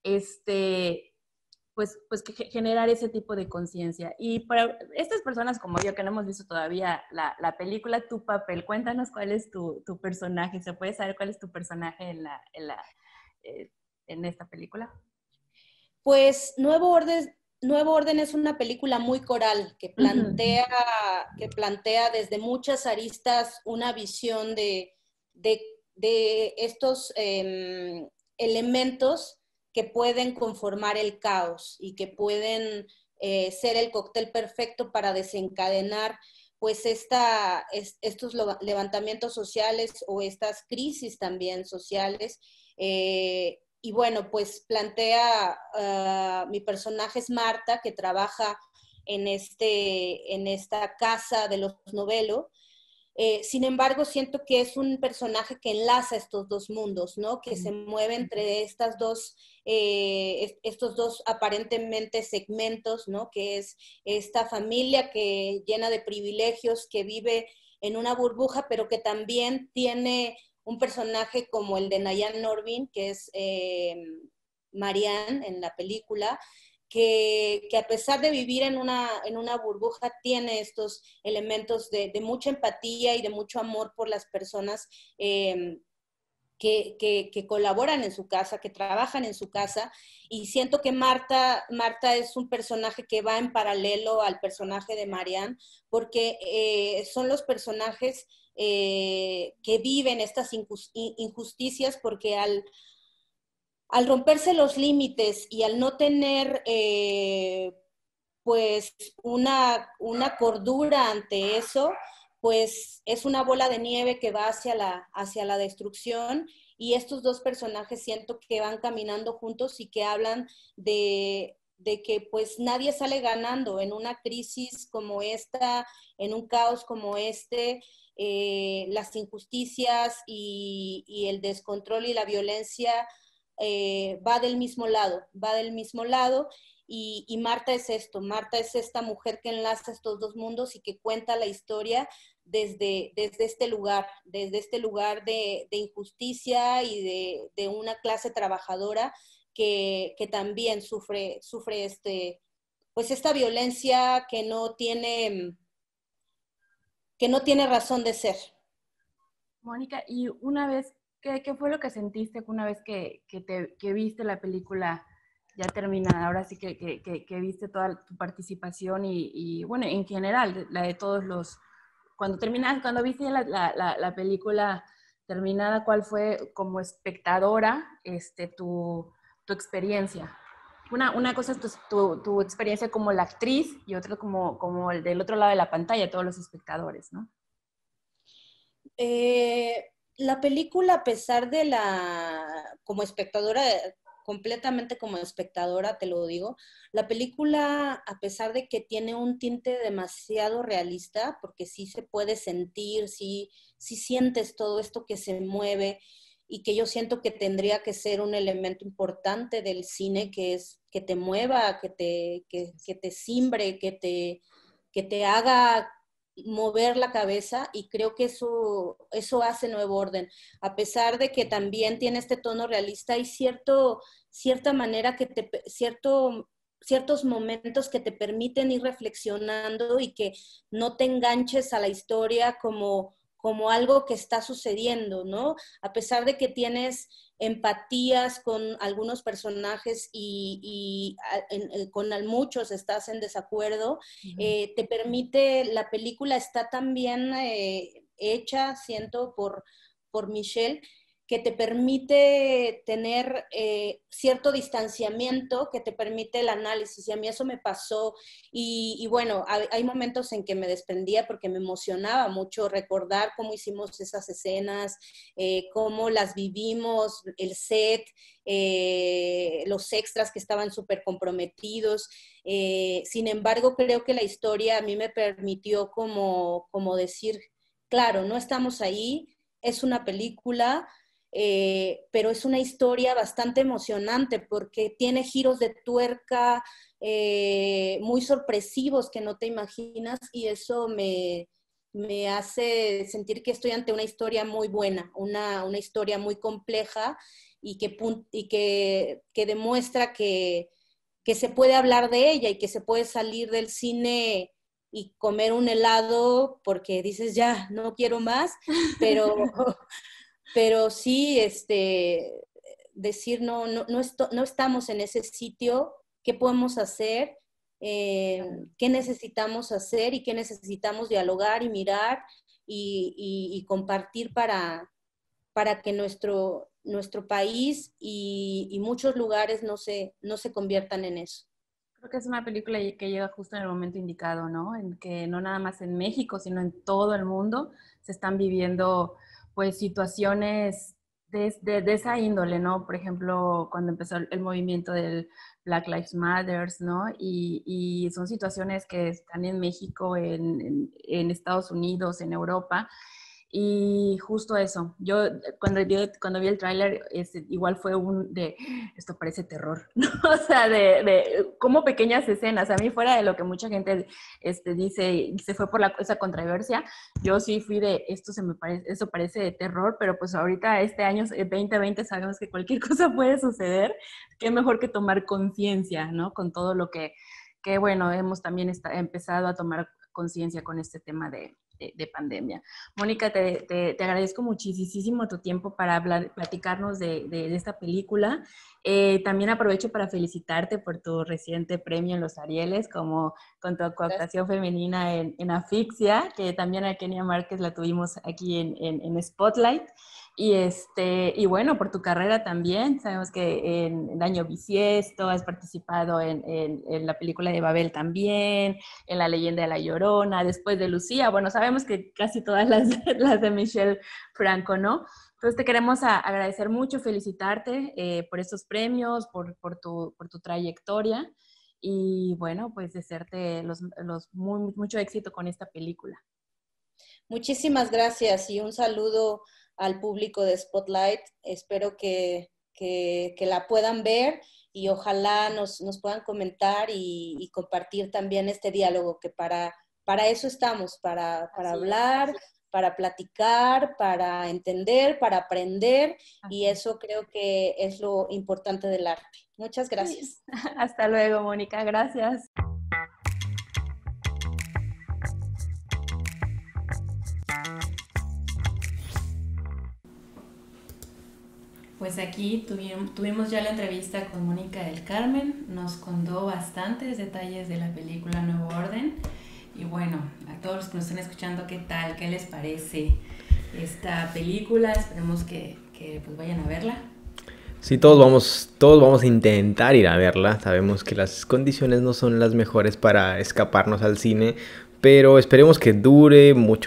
pues que generar ese tipo de conciencia. Y para estas personas como yo que no hemos visto todavía la película, tu papel, cuéntanos cuál es tu personaje, ¿se puede saber cuál es tu personaje en esta película? Pues Nuevo Orden es una película muy coral que plantea desde muchas aristas una visión de estos elementos que pueden conformar el caos y que pueden ser el cóctel perfecto para desencadenar pues estos levantamientos sociales o estas crisis también sociales. Y bueno, pues mi personaje es Marta, que trabaja en esta casa de los Novello. Sin embargo, siento que es un personaje que enlaza estos dos mundos, ¿no? Que se mueve entre estos dos aparentemente segmentos, ¿no? Que es esta familia que llena de privilegios, que vive en una burbuja, pero que también tiene un personaje como el de Nayan Norvin, que es Marianne en la película, que a pesar de vivir en una burbuja, tiene estos elementos de mucha empatía y de mucho amor por las personas que colaboran en su casa, que trabajan en su casa, y siento que Marta es un personaje que va en paralelo al personaje de Marianne, porque son los personajes que viven estas injusticias, porque al romperse los límites y al no tener pues una cordura ante eso, pues es una bola de nieve que va hacia la destrucción, y estos dos personajes siento que van caminando juntos y que hablan de que pues nadie sale ganando en una crisis como esta, en un caos como este. Las injusticias y el descontrol y la violencia va del mismo lado, y Marta es esto, Marta es esta mujer que enlaza estos dos mundos y que cuenta la historia desde este lugar de injusticia y de una clase trabajadora que también sufre pues esta violencia que no tiene razón de ser. Mónica, y una vez, ¿qué fue lo que sentiste una vez que viste la película ya terminada? Ahora sí que viste toda tu participación y, bueno, en general, la de todos los... Cuando viste la película terminada, ¿cuál fue como espectadora tu experiencia? Una cosa es tu experiencia como la actriz y otra como el del otro lado de la pantalla, todos los espectadores, ¿no? La película, a pesar de como espectadora, completamente como espectadora, te lo digo, la película, a pesar de que tiene un tinte demasiado realista, porque sí se puede sentir, sí sientes todo esto que se mueve, y que yo siento que tendría que ser un elemento importante del cine, que es que te mueva, que te simbre, que te haga mover la cabeza, y creo que eso hace Nuevo Orden. A pesar de que también tiene este tono realista, hay cierta manera ciertos momentos que te permiten ir reflexionando y que no te enganches a la historia como algo que está sucediendo, ¿no? A pesar de que tienes empatías con algunos personajes y con muchos estás en desacuerdo, te permite, la película está tan bien hecha, siento, por Michelle, que te permite tener cierto distanciamiento, que te permite el análisis, y a mí eso me pasó, y bueno, hay momentos en que me desprendía porque me emocionaba mucho recordar cómo hicimos esas escenas, cómo las vivimos, el set, los extras que estaban súper comprometidos. Sin embargo, creo que la historia a mí me permitió como decir, claro, no estamos ahí, es una película, pero es una historia bastante emocionante porque tiene giros de tuerca muy sorpresivos que no te imaginas, y eso me hace sentir que estoy ante una historia muy buena, una historia muy compleja, y que demuestra que se puede hablar de ella y que se puede salir del cine y comer un helado porque dices, ya, no quiero más, pero, pero sí, decir, no estamos en ese sitio, ¿qué podemos hacer? ¿Qué necesitamos hacer y qué necesitamos dialogar y mirar y compartir para que nuestro país y muchos lugares no se conviertan en eso? Creo que es una película que llega justo en el momento indicado, ¿no? En que no nada más en México, sino en todo el mundo se están viviendo pues situaciones de esa índole, ¿no? Por ejemplo, cuando empezó el movimiento del Black Lives Matter, ¿no? Y son situaciones que están en México, en Estados Unidos, en Europa. Y justo eso, yo cuando vi el tráiler, igual fue esto parece terror, ¿no? O sea, como pequeñas escenas, a mí fuera de lo que mucha gente dice, y se fue por esa controversia, yo sí fui eso parece de terror, pero pues ahorita este año, 2020, sabemos que cualquier cosa puede suceder, qué mejor que tomar conciencia, ¿no? Con todo lo que bueno, hemos también empezado a tomar conciencia con este tema de pandemia. Mónica, te agradezco muchísimo tu tiempo para platicarnos de esta película. También aprovecho para felicitarte por tu reciente premio en los Arieles, como con tu coactuación femenina en Asfixia, que también a Kenia Márquez la tuvimos aquí en Spotlight. Y bueno, por tu carrera también, sabemos que en Daño Bisiesto has participado en la película de Babel también, en La Leyenda de la Llorona, después de Lucía, bueno, sabemos que casi todas las de Michelle Franco, ¿no? Entonces te queremos agradecer mucho, felicitarte por estos premios, por tu trayectoria y bueno, pues desearte mucho éxito con esta película. Muchísimas gracias y un saludo al público de Spotlight. Espero que la puedan ver y ojalá nos puedan comentar y compartir también este diálogo, que para eso estamos, para hablar, para platicar, para entender, para aprender, y eso creo que es lo importante del arte. Muchas gracias. Hasta luego, Mónica. Gracias. Pues aquí tuvimos ya la entrevista con Mónica del Carmen, nos contó bastantes detalles de la película Nuevo Orden y bueno, a todos los que nos están escuchando, ¿qué tal? ¿Qué les parece esta película? Esperemos que pues vayan a verla. Sí, todos vamos a intentar ir a verla. Sabemos que las condiciones no son las mejores para escaparnos al cine, pero esperemos que dure mucho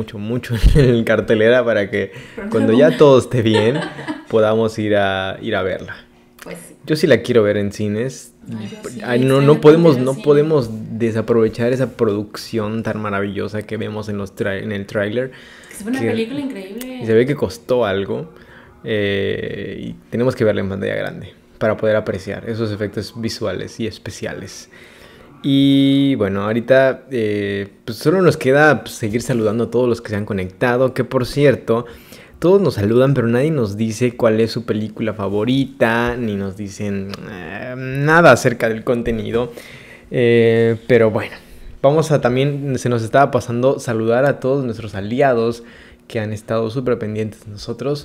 en cartelera para que cuando ya todo esté bien podamos ir a verla. Pues sí. Yo sí la quiero ver en cines. No podemos desaprovechar esa producción tan maravillosa que vemos en el tráiler. Es una película increíble. Y se ve que costó algo. Y tenemos que verla en pantalla grande para poder apreciar esos efectos visuales y especiales. Y bueno, ahorita pues solo nos queda seguir saludando a todos los que se han conectado, que por cierto, todos nos saludan, pero nadie nos dice cuál es su película favorita, ni nos dicen nada acerca del contenido. Pero bueno, también se nos estaba pasando saludar a todos nuestros aliados que han estado súper pendientes de nosotros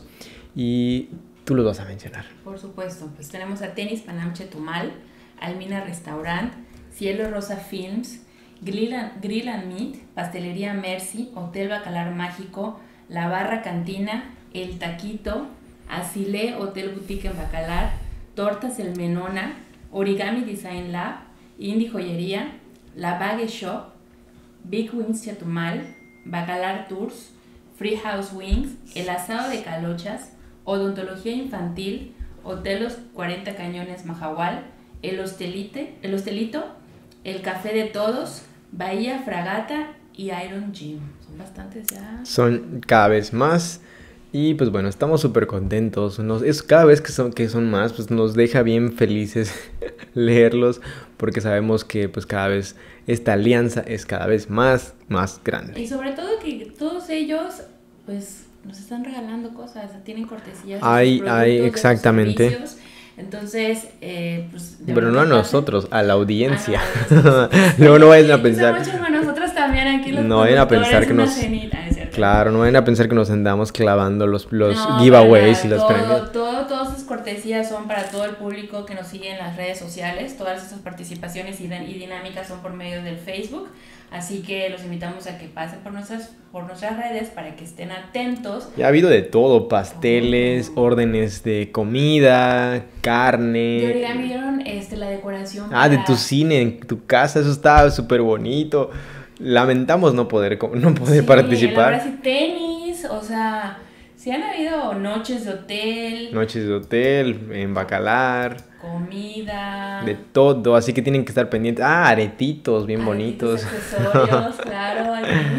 y tú los vas a mencionar. Por supuesto, pues tenemos a Tenis Panam Chetumal, Almina Restaurant, Cielo Rosa Films, Grill and Meat, Pastelería Mercy, Hotel Bacalar Mágico, La Barra Cantina, El Taquito, Asilé Hotel Boutique en Bacalar, Tortas El Menona, Origami Design Lab, Indie Joyería, La Bague Shop, Big Wings Chetumal, Bacalar Tours, Free House Wings, El Asado de Calochas, Odontología Infantil, Hotel Los 40 Cañones Majahual, El Hostelito, El Café de Todos, Bahía Fragata y Iron Gym. Son bastantes ya. Son cada vez más. Y pues bueno, estamos súper contentos. Cada vez que son más, pues nos deja bien felices leerlos. Porque sabemos que pues cada vez esta alianza es cada vez más grande. Y sobre todo que todos ellos pues nos están regalando cosas, tienen cortesías. Exactamente. Entonces, pues... Pero no a nosotros, a la audiencia. Luego no vayan a pensar... Nosotros también aquí los no vayan a pensar que nos... cenita, claro, no vayan a pensar que nos andamos clavando los giveaways y los premios. Todas esas cortesías son para todo el público que nos sigue en las redes sociales. Todas esas participaciones y dinámicas son por medio del Facebook. Así que los invitamos a que pasen por nuestras redes para que estén atentos. Ya ha habido de todo, pasteles, órdenes de comida, carne. De Origami vieron la decoración. De tu cine, en tu casa, eso estaba súper bonito. Lamentamos no poder participar. Ahora sí, tenis, o sea, sí han habido noches de hotel. Noches de hotel, en Bacalar. Comida. De todo, así que tienen que estar pendientes. Aretitos bien bonitos. Accesorios, claro.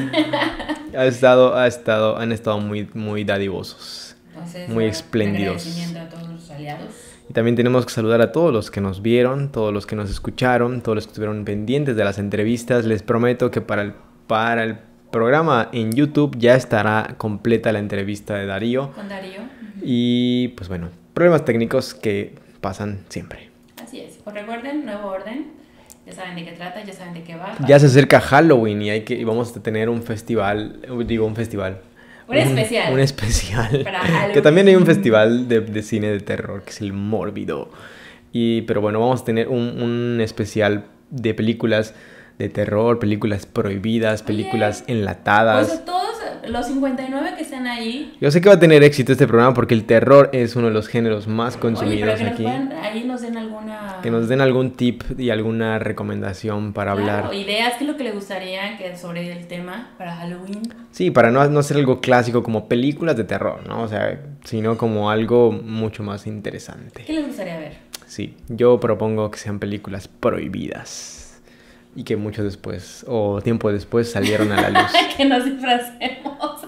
Han estado muy dadivosos. Entonces, muy espléndidos. Agradecimiento a todos los aliados. Y también tenemos que saludar a todos los que nos vieron, todos los que nos escucharon, todos los que estuvieron pendientes de las entrevistas. Les prometo que para el programa en YouTube ya estará completa la entrevista de Darío. Con Darío. Y pues bueno, problemas técnicos que pasan siempre. Así es. Pues recuerden, Nuevo Orden, Ya saben de qué trata, ya saben de qué va. Ya se acerca Halloween y vamos a tener un festival, Un especial. Un especial. Para Halloween. Que también hay un festival de cine de terror, que es el Mórbido. Pero bueno, vamos a tener un especial de películas de terror, películas prohibidas, películas enlatadas. Pues todos los 59 que están ahí. Yo sé que va a tener éxito este programa porque el terror es uno de los géneros más consumidos pero aquí. Ahí nos den alguna... Que nos den algún tip y alguna recomendación para hablar. Ideas, ¿qué es lo que le gustaría que sobre el tema para Halloween? Sí, para no hacer algo clásico como películas de terror, ¿no? O sea, sino como algo mucho más interesante. ¿Qué les gustaría ver? Sí, yo propongo que sean películas prohibidas. Y que mucho después, o tiempo después, salieron a la luz. Que nos disfracemos.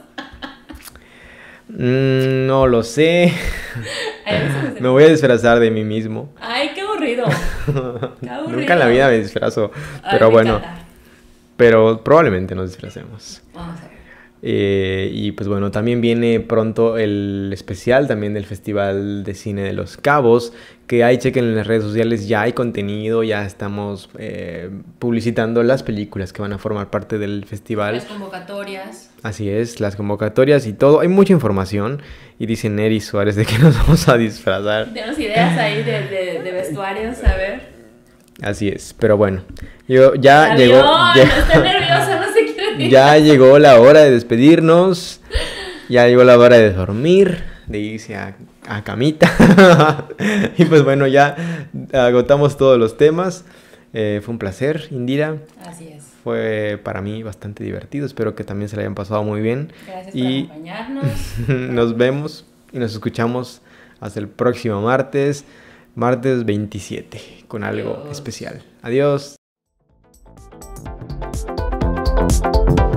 No lo sé. Me voy a disfrazar de mí mismo. Ay, qué aburrido. Qué aburrido. Nunca en la vida me disfrazo. Ay, Pero me bueno, encanta. pero probablemente nos disfracemos. Vamos a ver. Y pues bueno, también viene pronto el especial también del Festival de Cine de Los Cabos, que ahí chequen en las redes sociales, ya hay contenido, ya estamos publicitando las películas que van a formar parte del festival. Las convocatorias. Así es, las convocatorias y todo, hay mucha información y dice Neri Suárez de que nos vamos a disfrazar. Tenemos ideas ahí de vestuarios, a ver. Así es, pero bueno, ya llegó... No está nerviosa, no se quiere ir. Ya llegó la hora de despedirnos, ya llegó la hora de dormir, de irse a camita. Y pues bueno, ya agotamos todos los temas. Fue un placer, Indira. Así es. Fue para mí bastante divertido, espero que también se la hayan pasado muy bien. Gracias por acompañarnos. Nos vemos y nos escuchamos hasta el próximo martes 27, con algo especial. Adiós.